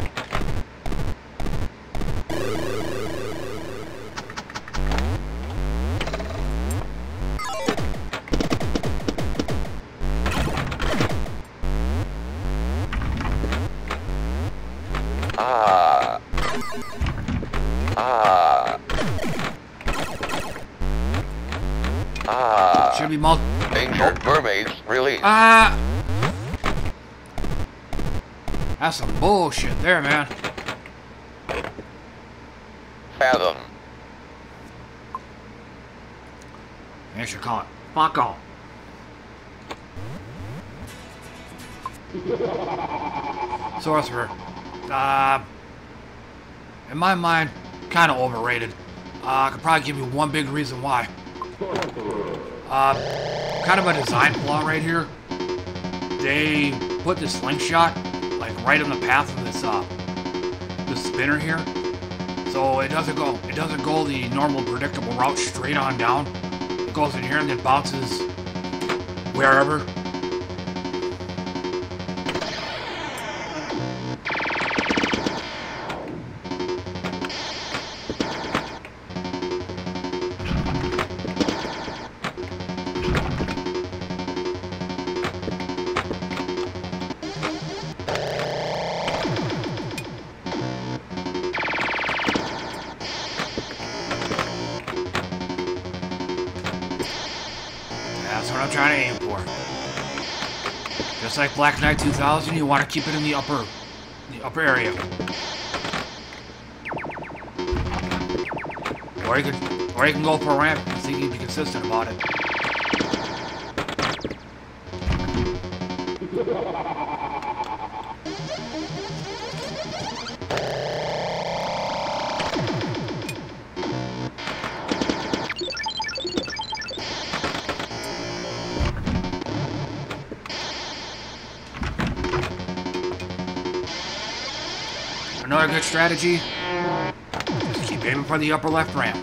Should be Danger, mermaids, release. That's some bullshit there, man. Fathom. They should call it fuck off. Sorcerer. In my mind, kind of overrated. I could probably give you one big reason why. Kind of a design flaw right here. They put the slingshot like right in the path of this spinner here, so it doesn't go the normal predictable route straight on down. It goes in here and then bounces wherever. Trying to aim for. Just like Black Knight 2000, you want to keep it in the upper area. Or you can go for a ramp and see you can be consistent about it. Another good strategy, just keep aiming for the upper left ramp.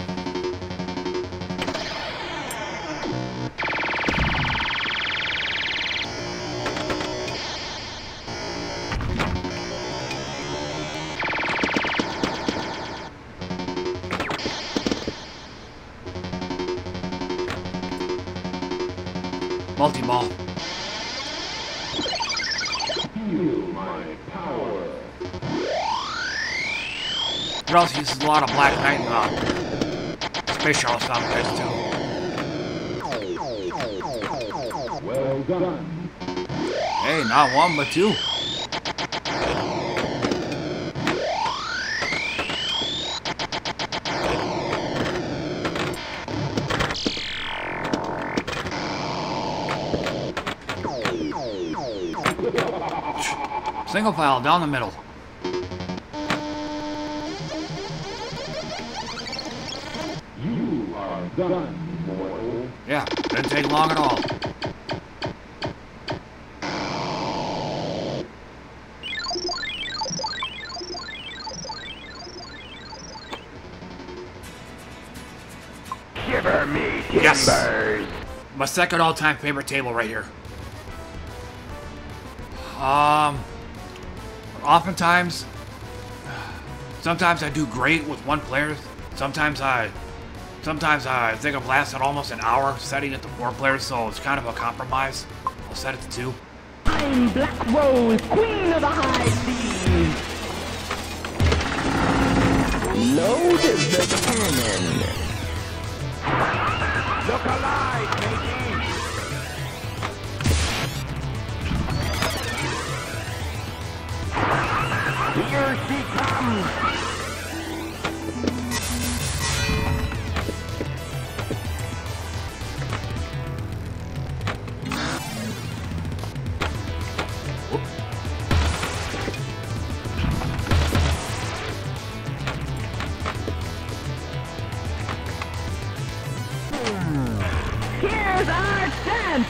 Multi-ball. It also uses a lot of Black Knight and Space Shuttle sound guys too. Well done. Hey, not one but two. Single file down the middle. Done, boy. Yeah, didn't take long at all. Shiver me timbers. Yes. My second all-time favorite table right here. Oftentimes, sometimes I do great with one player. Sometimes I think I've lasted almost an hour setting it to 4 players, so it's kind of a compromise. I'll set it to 2. I'm Black Rose, Queen of the High Seas. Load the cannon. Look alive, matey. Here she comes! Here's our chance!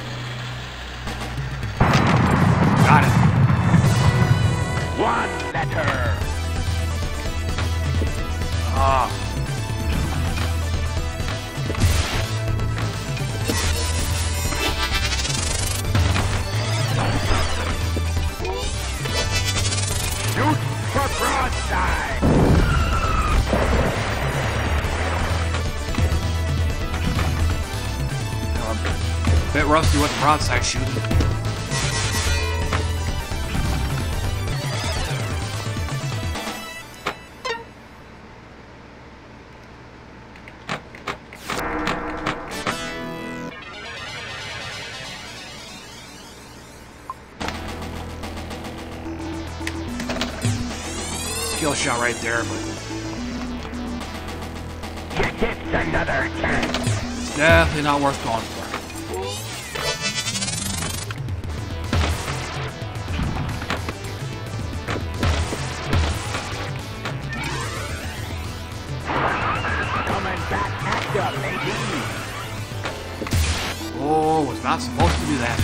Got it. One letter! Ah. Shoot for broadside! Bit rusty with the broadside shooting. Skill shot right there, but It's another chance! it's definitely not worth going for. Coming back at ya, baby! Oh, was not supposed to do that.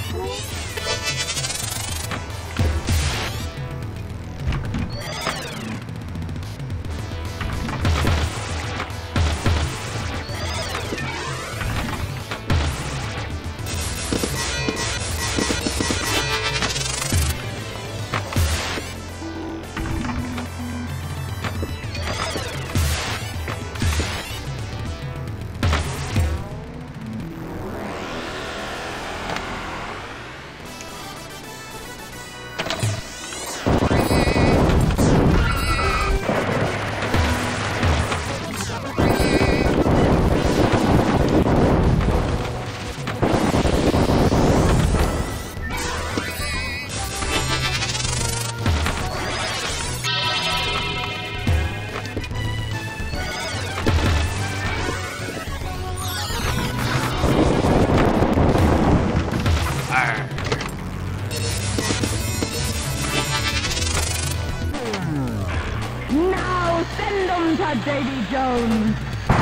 Now send them to Davy Jones!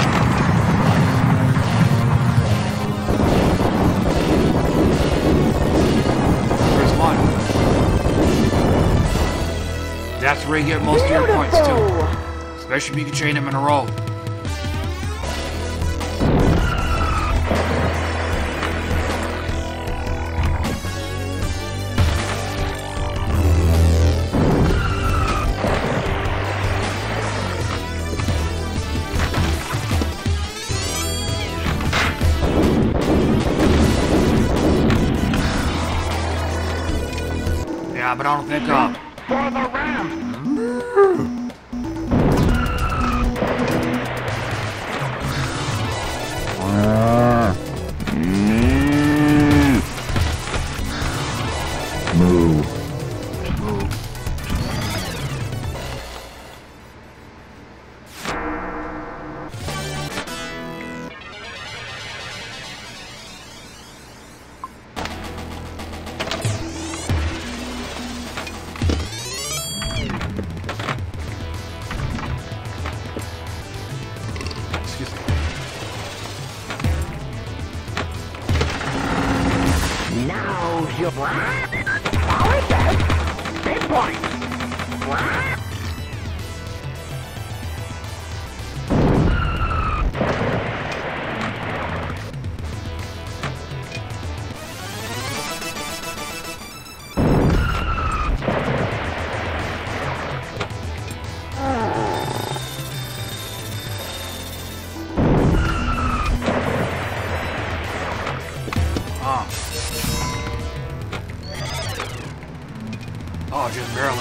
There's one. That's where you get most of your points too. Especially if you can chain them in a row. Yeah, but I don't think For the ramp! Moo. Excuse me. Now you All it says, big point. Oh, just barely.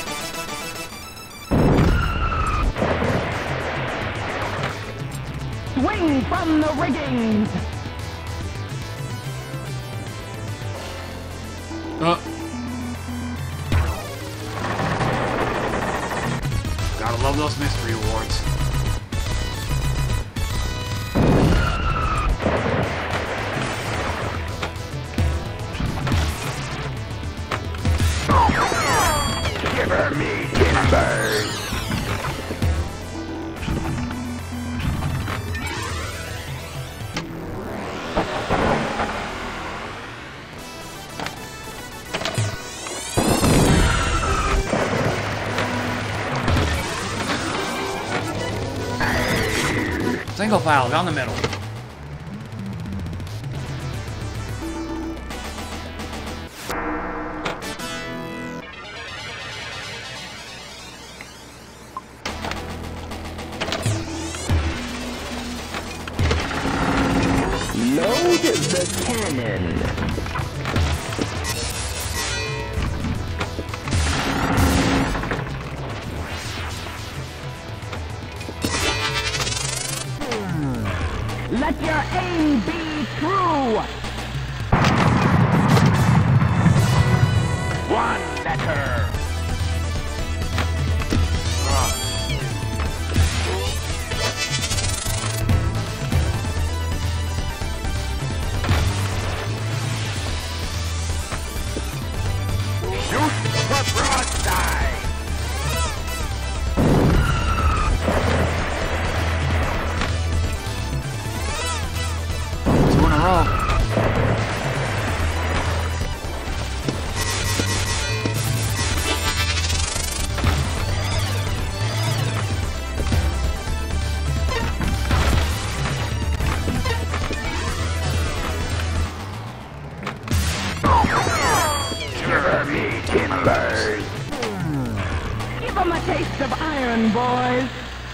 Swing from the rigging. love those mystery awards. Shiver me timbers. Single file down the middle. Load the cannon. Let your aim be true. One letter. Shoot for broadside. Shiver me timbers. Give 'em a taste of iron, boys.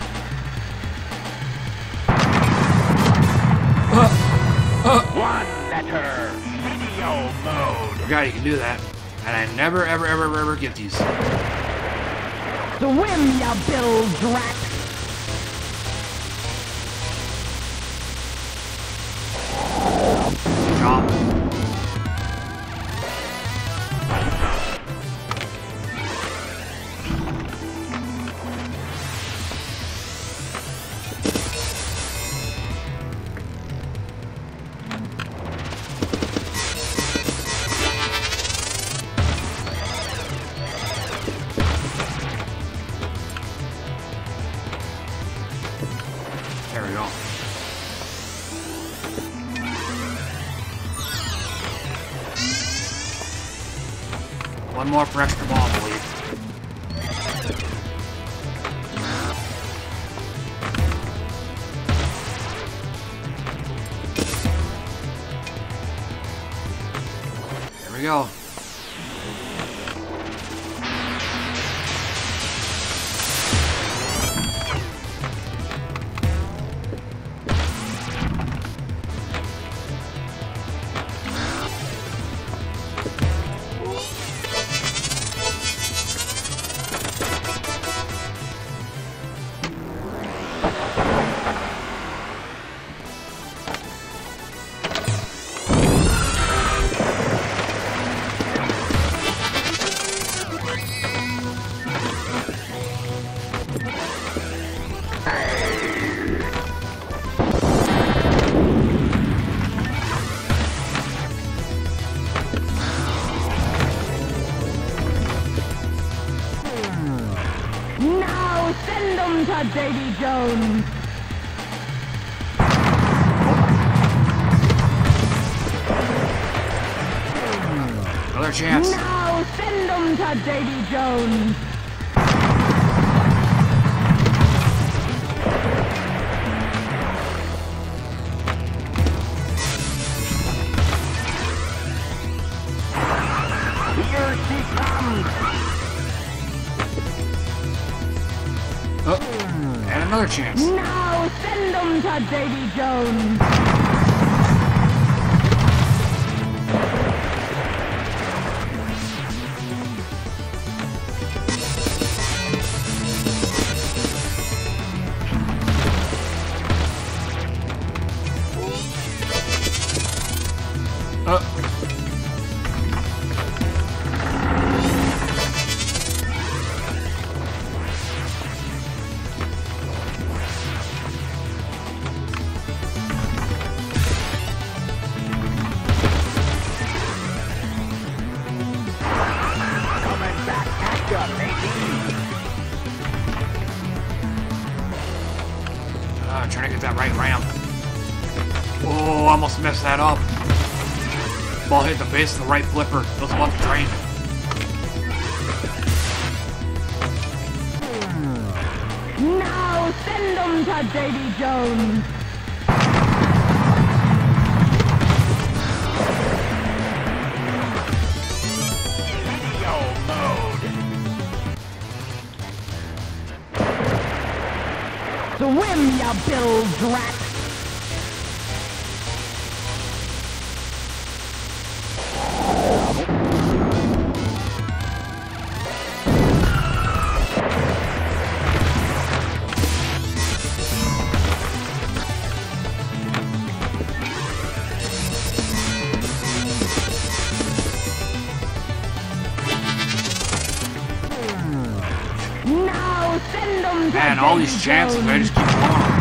One letter. Video mode. Forgot you can do that. And I never, ever get these. Swim, ya Bill Drax. Chop. There we go. One more for extra ball, I believe. There we go. Now send 'em to Davy Jones. Another chance. Now send 'em to Davy Jones. Here she comes. Oh, and another chance. Now send 'em to Davy Jones. Trying to get that right ramp. Oh, almost messed that up. Ball hit the base of the right flipper. Goes off the train. Now send them to Davy Jones. Swim, ya Bill Drat! Now send them to Man, all these chances, I just keep blowing them.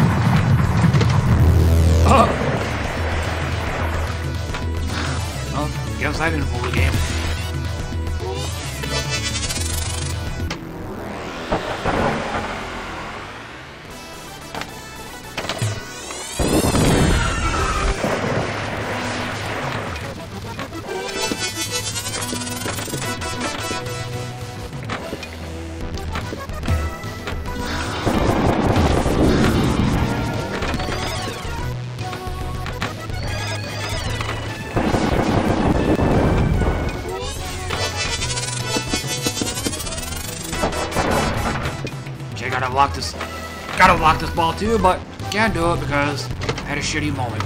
Well, guess I didn't pull the game. Gotta block this ball too, but can't do it because I had a shitty moment.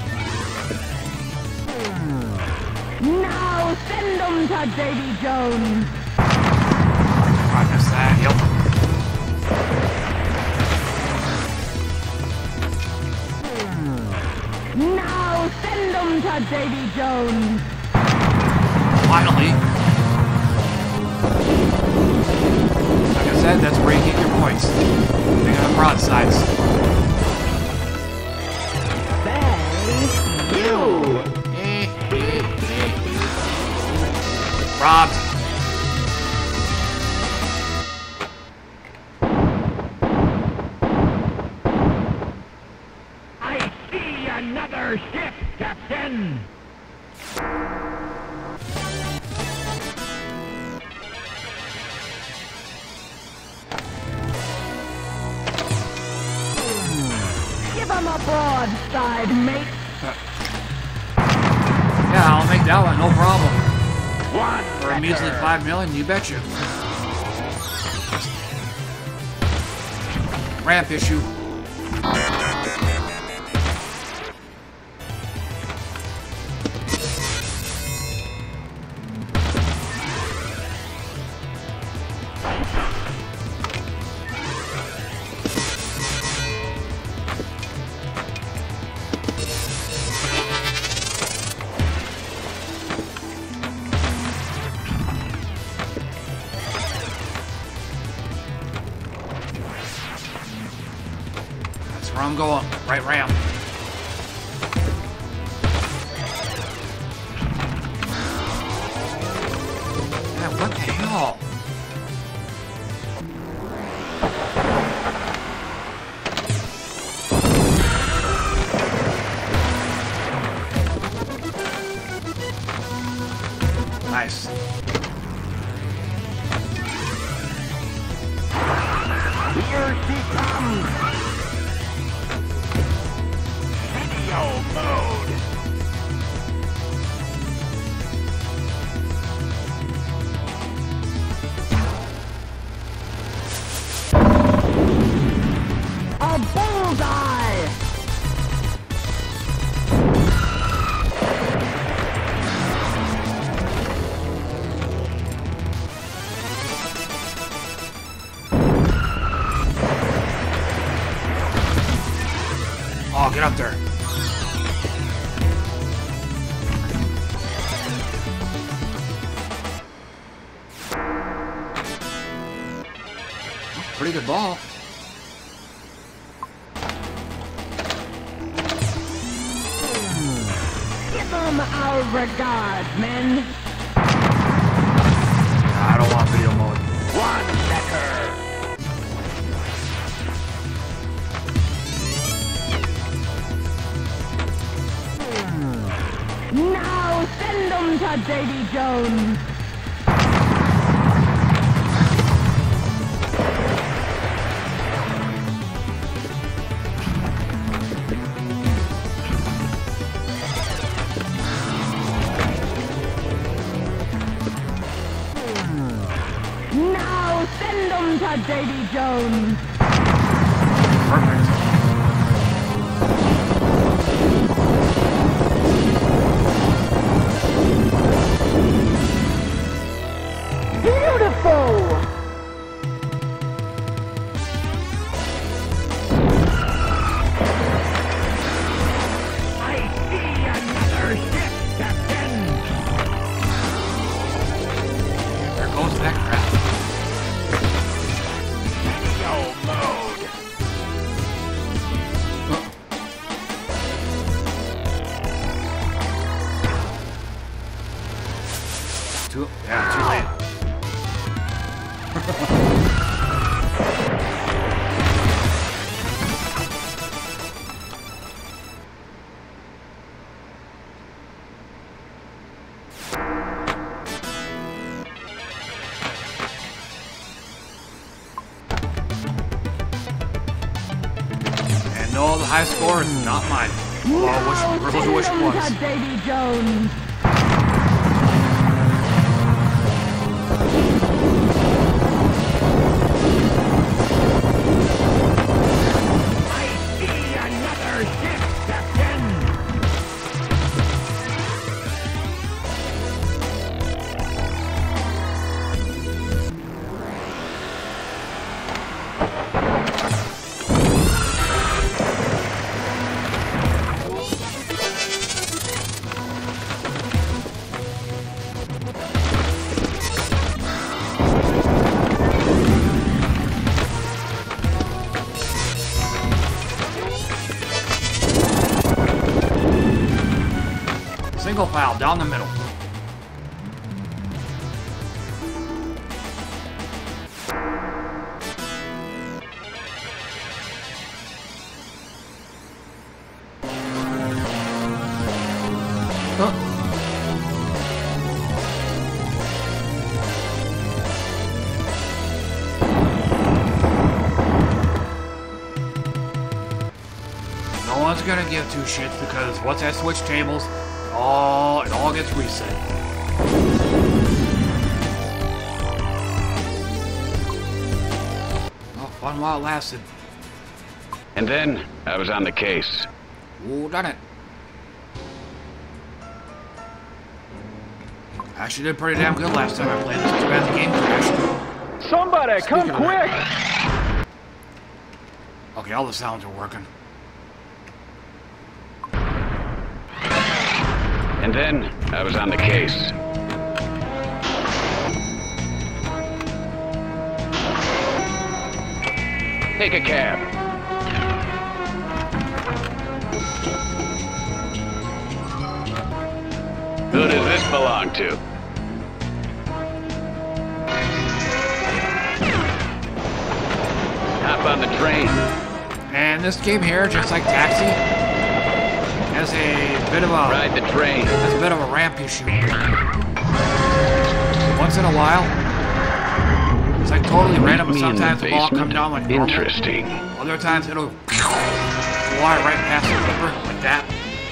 Now send them to Davy Jones. I missed that, yep. Now send them to Davy Jones. Finally. Like I said, that's where you get your points. They got broadsides. Thank you. Robbed. I see another ship, Captain. Give him a broadside, mate. Yeah, I'll make that one, no problem. For a measly $5 million, you betcha. Ramp issue. Where I'm going, right ramp. Man, what the hell? Nice. Here she comes. Mode. A bullseye. Oh, get up there. Pretty good ball. Give them our regards, men. I don't want video mode. to Davy Jones. Now send them to Davy Jones. Perfect. Beautiful! I see another ship, Captain! There goes that crap. Yo mode! Too late. And no, the high score is not mine. Well, I wish it was. To Davy Jones. Single file down the middle. No one's gonna give two shits because once I switch tables, it all gets reset. Oh, fun while it lasted. And then I was on the case. Ooh, done it. Actually did pretty damn good last time I played this. Too bad the game crashed. Somebody, come quick! Okay, all the sounds are working. And then I was on the case. Take a cab. Who does this belong to? Hop on the train. And this game here, just like Taxi, has a bit of a ride the train. Has a bit of a ramp issue. Once in a while, it's like totally random. Sometimes the ball comes down like normal. Interesting. Other times it'll fly right past the keeper like that.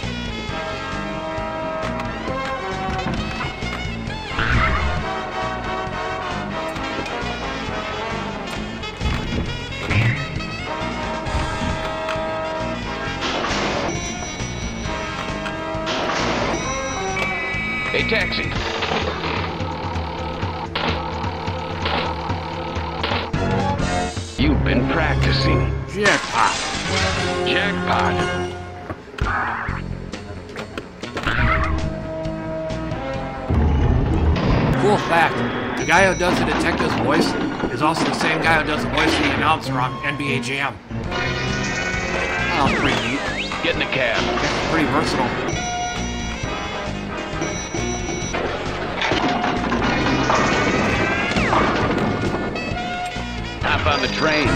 Hey, taxi. You've been practicing. Jackpot. Jackpot. Cool fact, the guy who does the detective's voice is also the same guy who does the voice of the announcer on NBA Jam. Oh, pretty neat. Get in the cab. Pretty versatile. Hop on the train.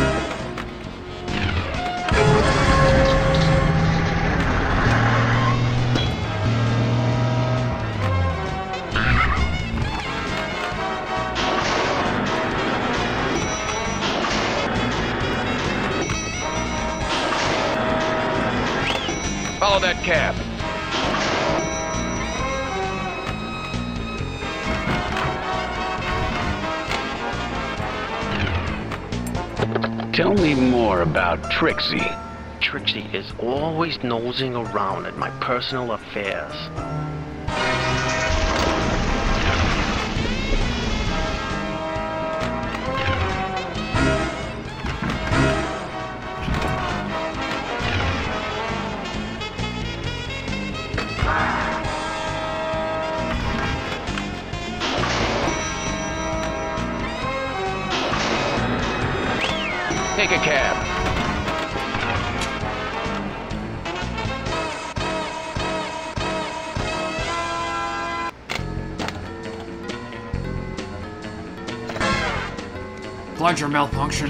Follow that cab. Tell me more about Trixie. Trixie is always nosing around at my personal affairs. Take a cab. Plunger malfunction.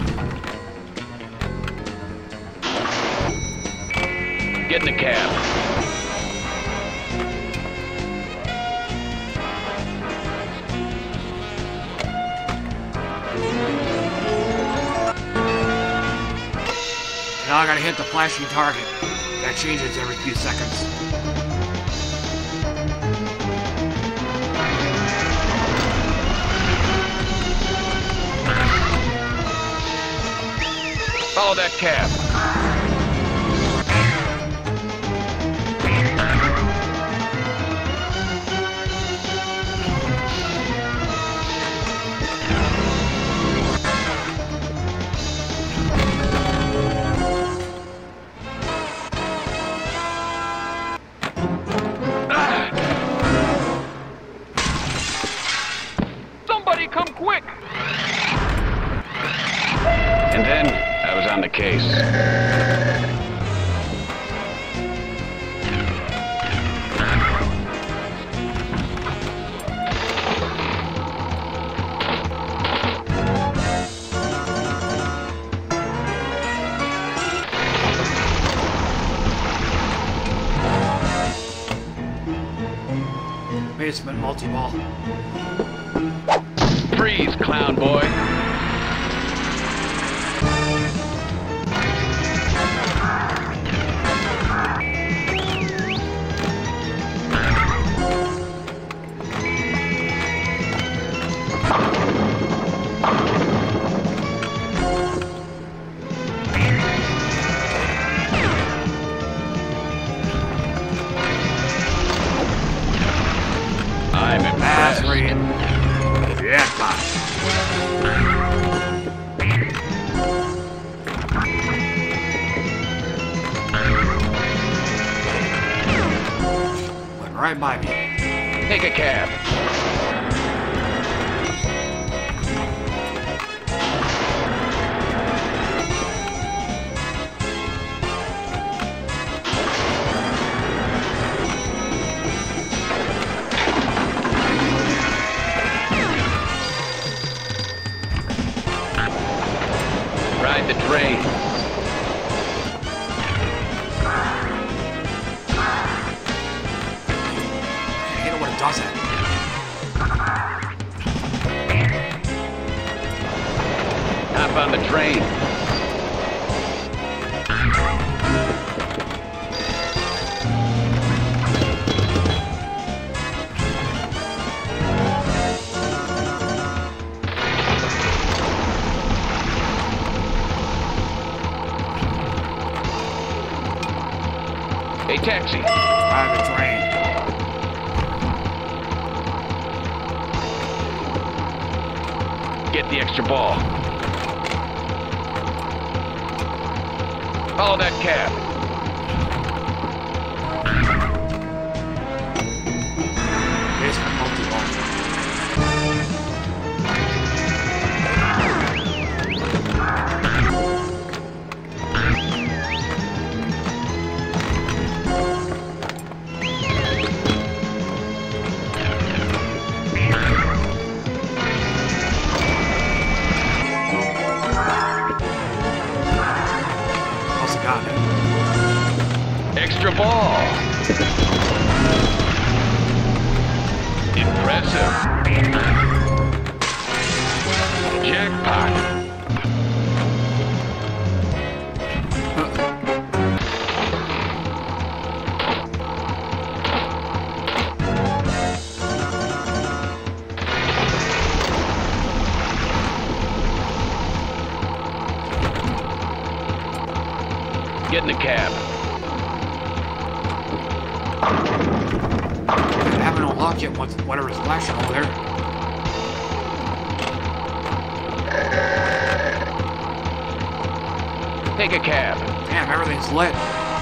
Get in the cab. Now I gotta hit the flashing target. That changes every few seconds. Follow that cab. Somebody come quick! And then I was on the case. Basement multi-ball. Freeze, clown boy. I'm impressed. Jackpot. Went right by me. Take a cab. Ride the train. You know what it does it. Hop on the train. Hey, taxi. Ride the train. Get the extra ball. Follow that cab. Basement multi-ball. Extra ball. Impressive. Jackpot. Get in the cab. I'm having no luck yet with whatever's flashing over there. Take a cab. Damn, everything's lit.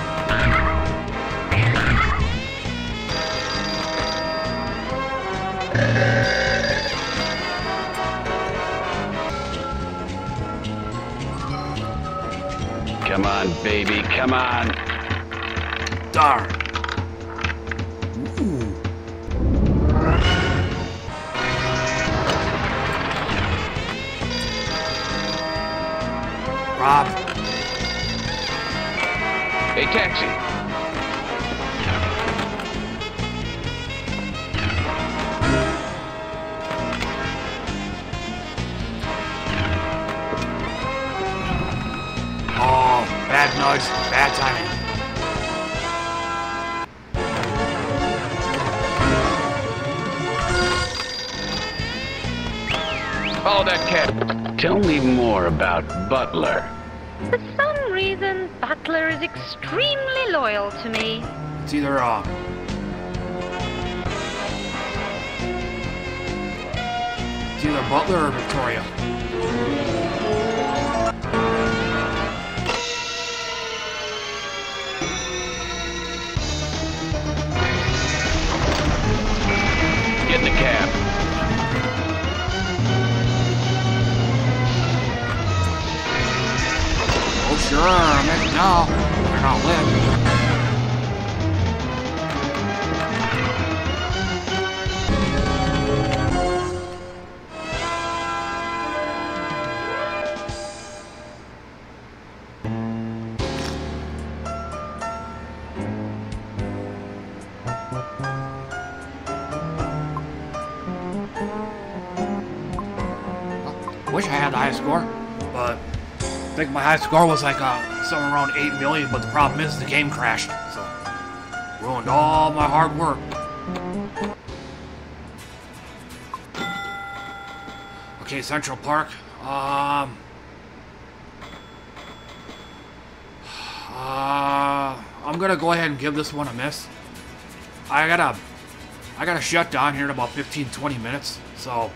Come on, baby, come on. Darn. Ooh. Rob. Hey, taxi. Oh, bad nudge, bad timing. Follow that cab. Tell me more about Butler. For some reason, Butler is extremely loyal to me. It's either Butler or Victoria. Get in the cab. Oh sure, maybe now. They're not lit. Wish I had the high score, but I think my high score was like somewhere around 8 million, but the problem is the game crashed, so ruined all my hard work. Okay, Central Park. I'm gonna go ahead and give this one a miss. I gotta shut down here in about 15-20 minutes, so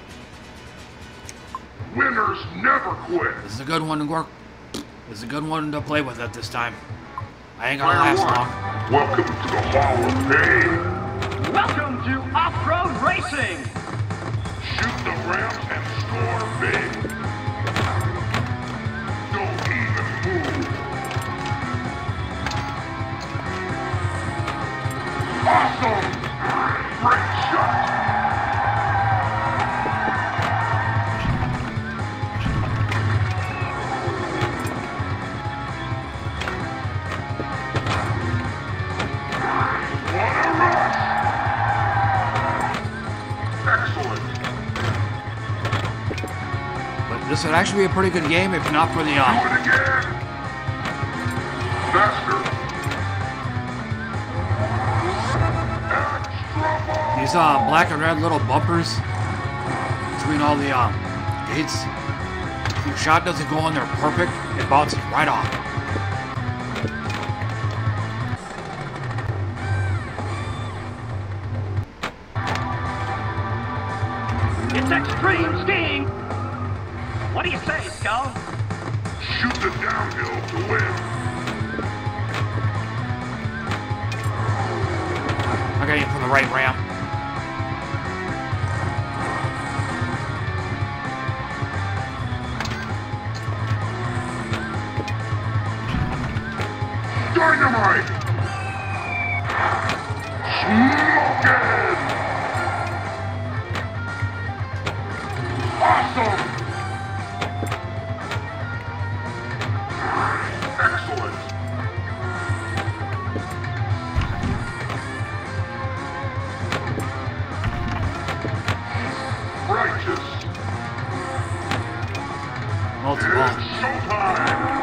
Winners never quit. this is a good one to work. This is a good one to play with at this time. I ain't gonna last long. Welcome to the Hall of Fame. Welcome to off-road racing. Shoot the ramp and score big. Don't even move. Awesome! Great shot! This would actually be a pretty good game if not for the Do it again. Faster. these black and red little bumpers between all the gates. If your shot doesn't go in there perfect, it bounces right off. It's extreme skiing. What do you say, Skull? Shoot the downhill to win. I gotta get from the right ramp. Dynamite! Smoke it! Awesome! Excellent! Righteous! Multiple. It's showtime!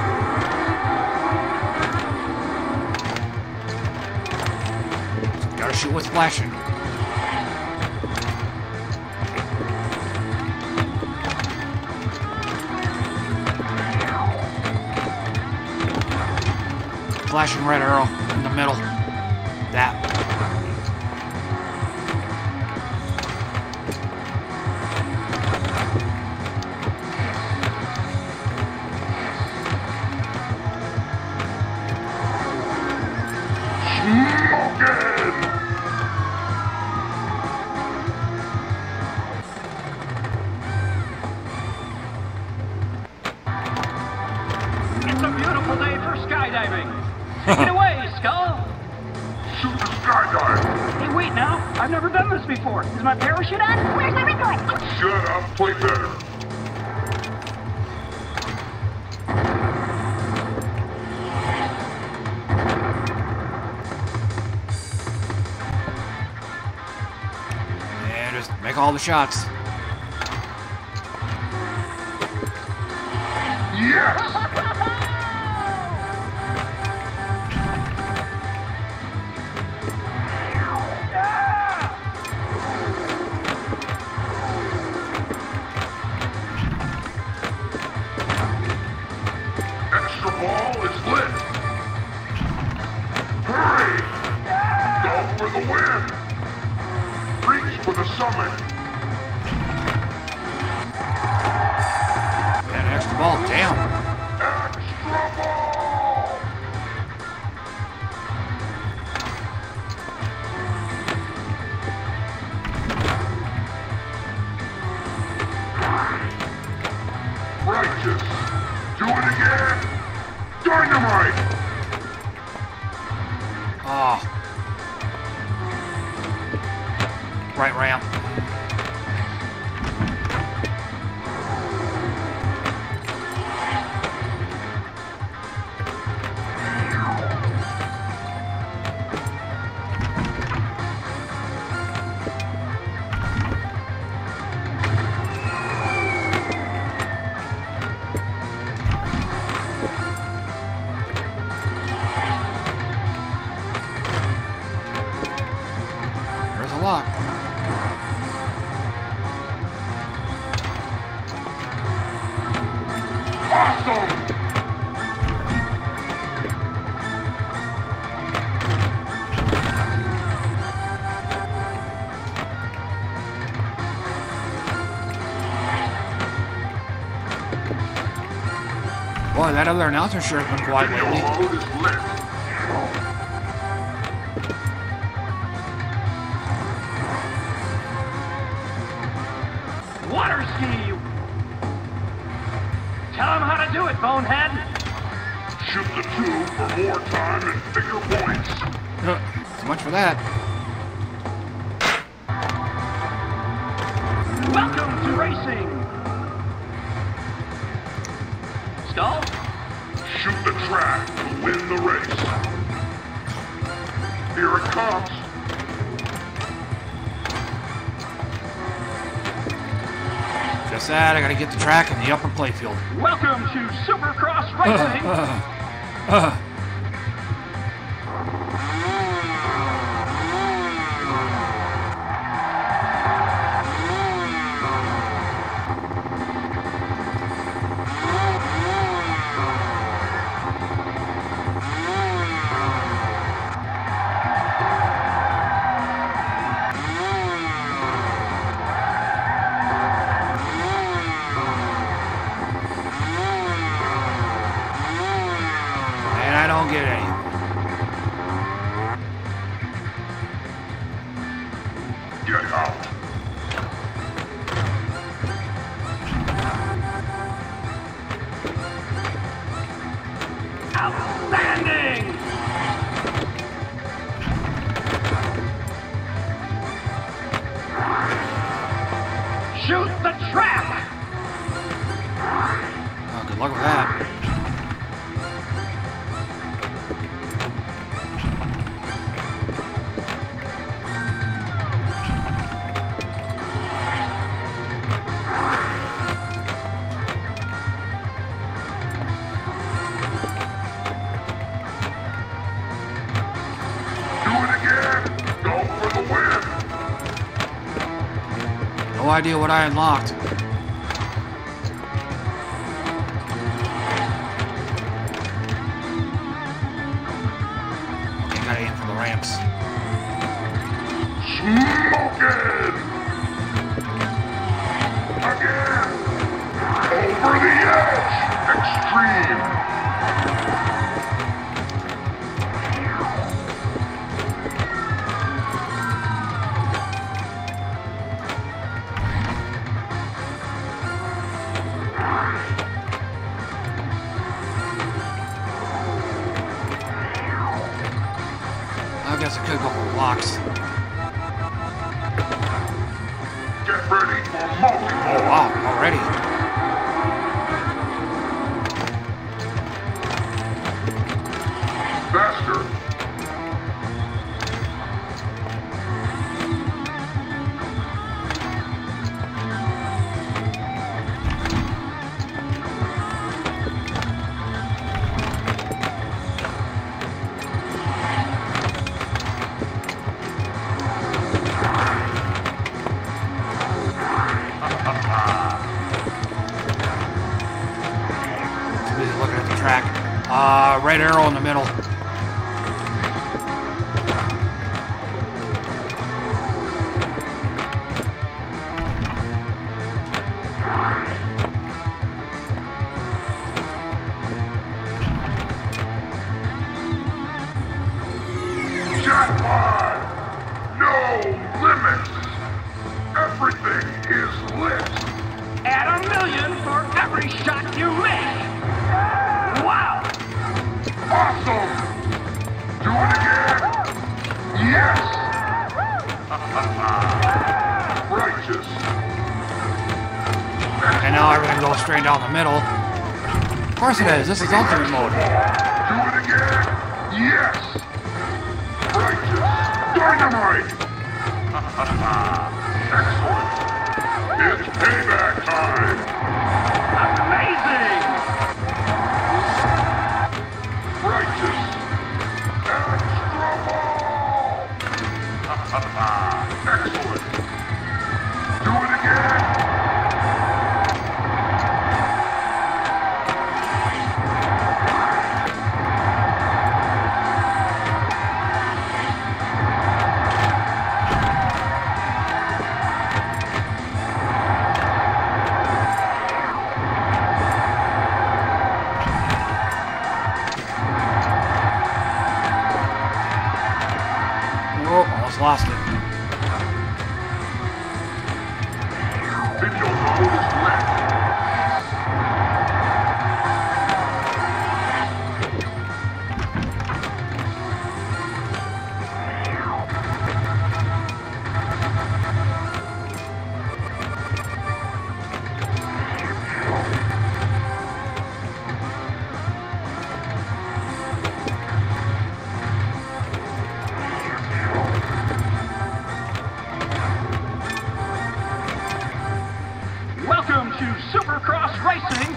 Gotta shoot what's flashing. flashing red arrow in the middle. That. It's a beautiful day for skydiving. Take it away, Skull. Shoot the skydive. Hey, wait now. I've never done this before. Is my parachute on? Where's my record? Shut up, play better. And just make all the shots. Yes! Extra ball is lit. Hurry! Go for the win. Reach for the summit. And extra ball, damn. Extra ball! Righteous. Do it again. Dynamite. Oh. Right ramp. There's a lock. Awesome. Boy, that other announcer sure has been quiet Video lately. mode is lit. Water ski. Tell him how to do it, bonehead. Shoot the tube for more time and bigger points. So much for that. Welcome to racing. Skull? Shoot the track to win the race. Here it comes. Just that, I gotta get the track in the upper playfield. Welcome to Supercross Racing. And I don't get any. Get out. Outstanding! Shoot the track! Oh, good luck with that. Do it again. Go for the win. No idea what I unlocked. Over the edge! Extreme! I guess I could go for blocks. Get ready for multi. Oh wow, already. Faster. Looking at the track. Red arrow in the middle. Jackpot! No limits! Everything is lit! Add $1 million for every shot you make. Wow! Awesome! Do it again! Yes! Righteous! And now everything goes straight down the middle. Of course it is. This is ultimate mode. Do it again! Yes! Righteous! Dynamite! Excellent! It's payback time! Amazing! Righteous! Extra ball! Excellent! Do it again! Oh, almost lost it. Video mode is lit. Welcome to Supercross Racing.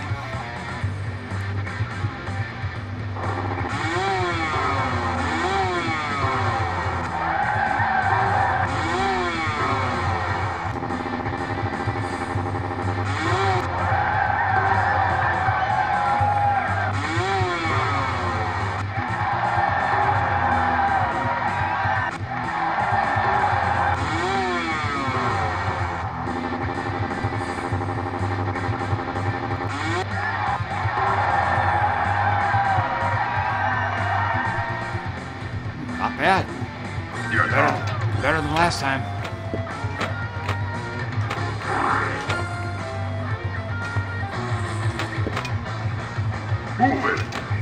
Not bad. Get out. Better than last time. Move it.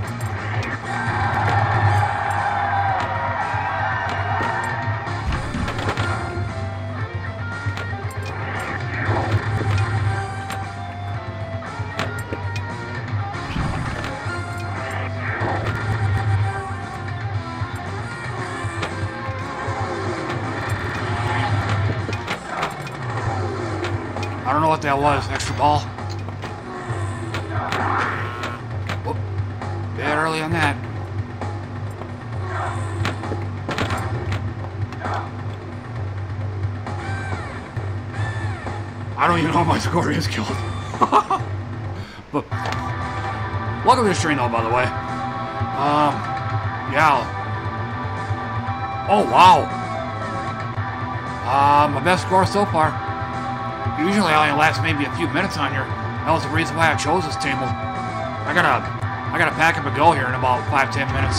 I don't know what that was. Extra ball. Whoop. Bit early on that. I don't even know what my score is killed. But welcome to the stream though, by the way. Yeah. Oh wow. My best score so far. Usually I only last maybe a few minutes on here. That was the reason why I chose this table. I gotta pack up and go here in about 5-10 minutes.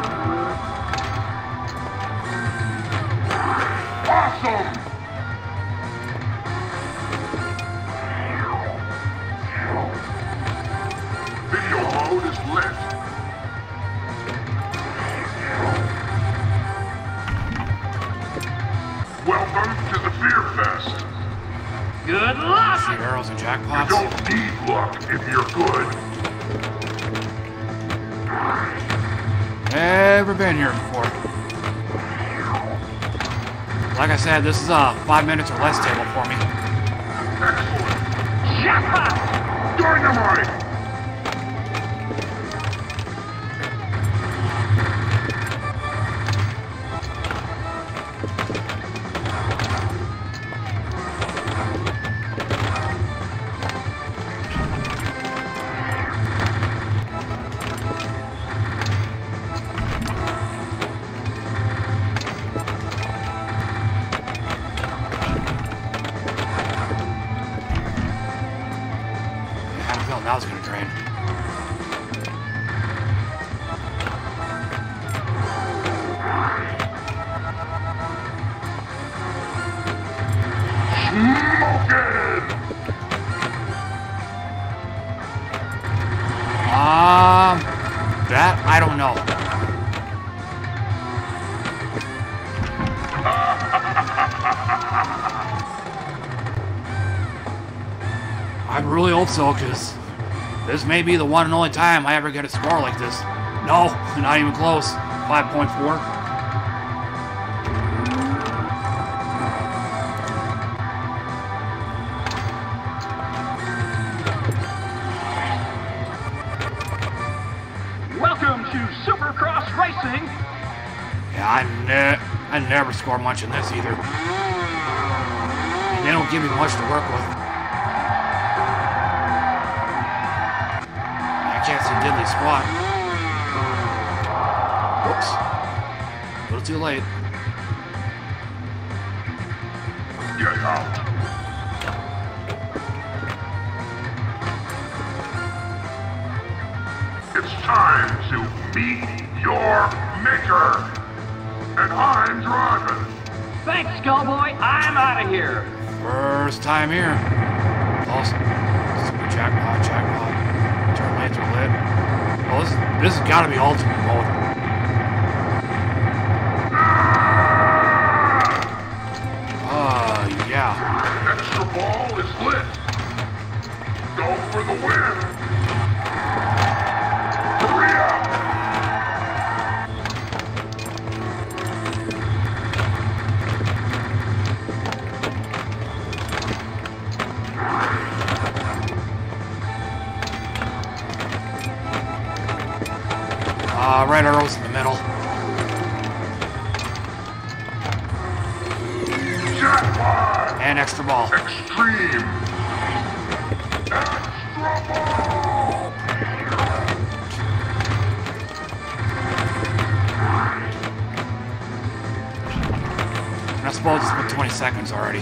Awesome! Video mode is lit. Welcome to the Fear Fest. Good luck! See arrows and You jackpots. don't need luck if you're good. Never been here before. Like I said, this is a 5 minutes or less table for me. Excellent. Jackpot! Dynamite! That was gonna drain. That I don't know. I really hope so, because this may be the one and only time I ever get a score like this. No, not even close. 5.4. Welcome to Supercross Racing. Yeah, I never score much in this either. And they don't give me much to work with. I can't see diddly squat. Whoops. A little too late. Get out. It's time to meet your maker. And I'm driving. Thanks, Skullboy. I'm out of here. First time here. Awesome. Super jackpot. Turn lanes are lit. Oh, this has got to be ultimate mode. Yeah. Extra ball is lit. Go for the win. Hurry up. Red arrows in the middle. Jackpot. And extra ball. Extreme. Extra ball. I suppose it's been 20 seconds already.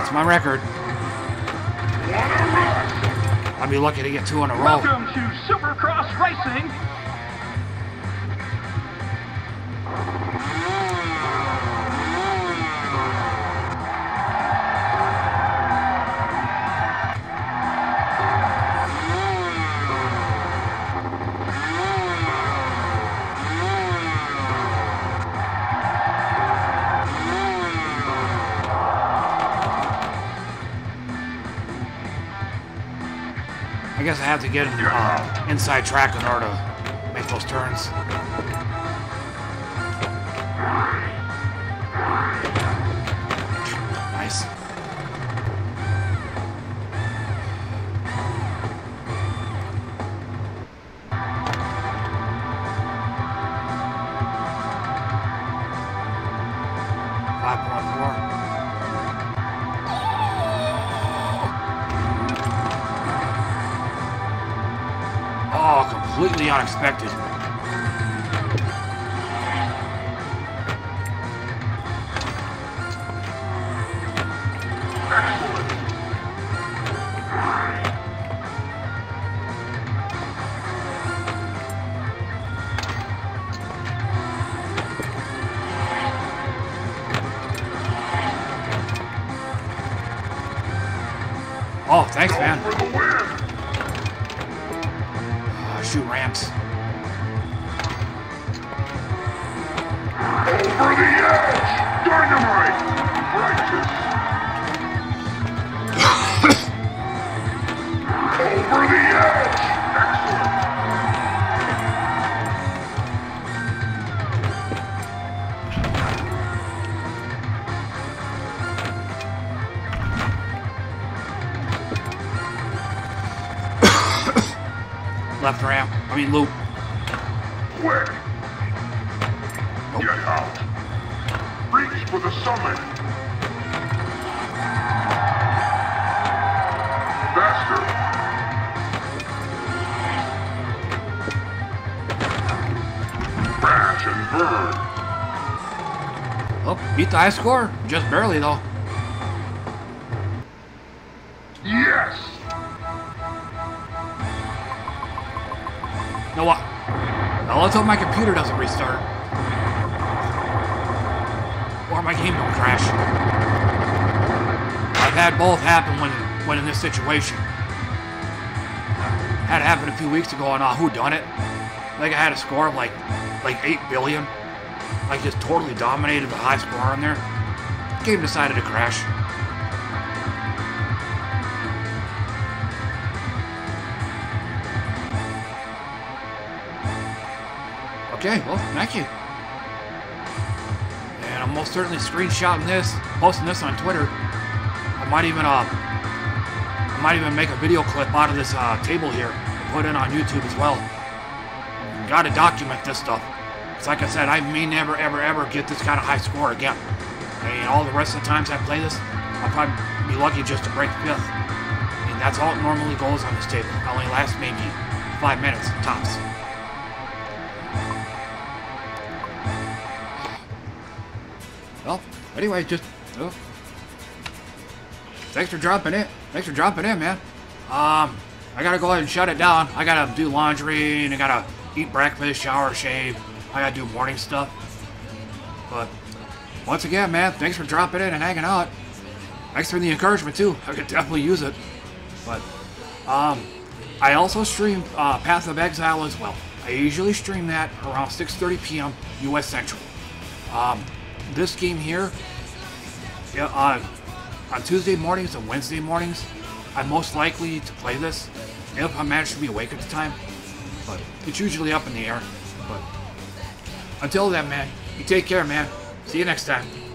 That's my record. I'd be lucky to get 2 in a row. Welcome to Supercross Racing. I guess I have to get inside track in order to make those turns. Nice. Completely unexpected. Oh, thanks, man. Shoot ramps. Over the edge! Dynamite! Righteous! Over the edge! Excellent! Left ramp. I mean loop. Quick! Nope. Get out! Reach for the summit! Faster! Crash and burn! Oh, beat the high score. Just barely though. Yes! You know what? Now let's hope my computer doesn't restart. Or my game don't crash. I've had both happen when in this situation. Had it happen a few weeks ago on Whodunit. Like I had a score of like 8 billion. Like just totally dominated the high score in there. Game decided to crash. Okay, well, thank you. And I'm most certainly screenshotting this, posting this on Twitter. I might even make a video clip out of this table here and put it on YouTube as well. Gotta document this stuff. It's like I said, I may never, ever, ever get this kind of high score again. And all the rest of the times I play this, I'll probably be lucky just to break 5th. And that's all it normally goes on this table. It only lasts maybe 5 minutes, tops. Well, anyway, just thanks for dropping in. Thanks for dropping in, man. I gotta go ahead and shut it down. I gotta do laundry and I gotta eat breakfast, shower, shave. I gotta do morning stuff. But once again, man, thanks for dropping in and hanging out. Thanks for the encouragement too. I could definitely use it. But I also stream Path of Exile as well. I usually stream that around 6:30 p.m. U.S. Central. This game here, on Tuesday mornings and Wednesday mornings, I'm most likely to play this if I manage to be awake at the time. But it's usually up in the air. But until then, man, you take care, man. See you next time.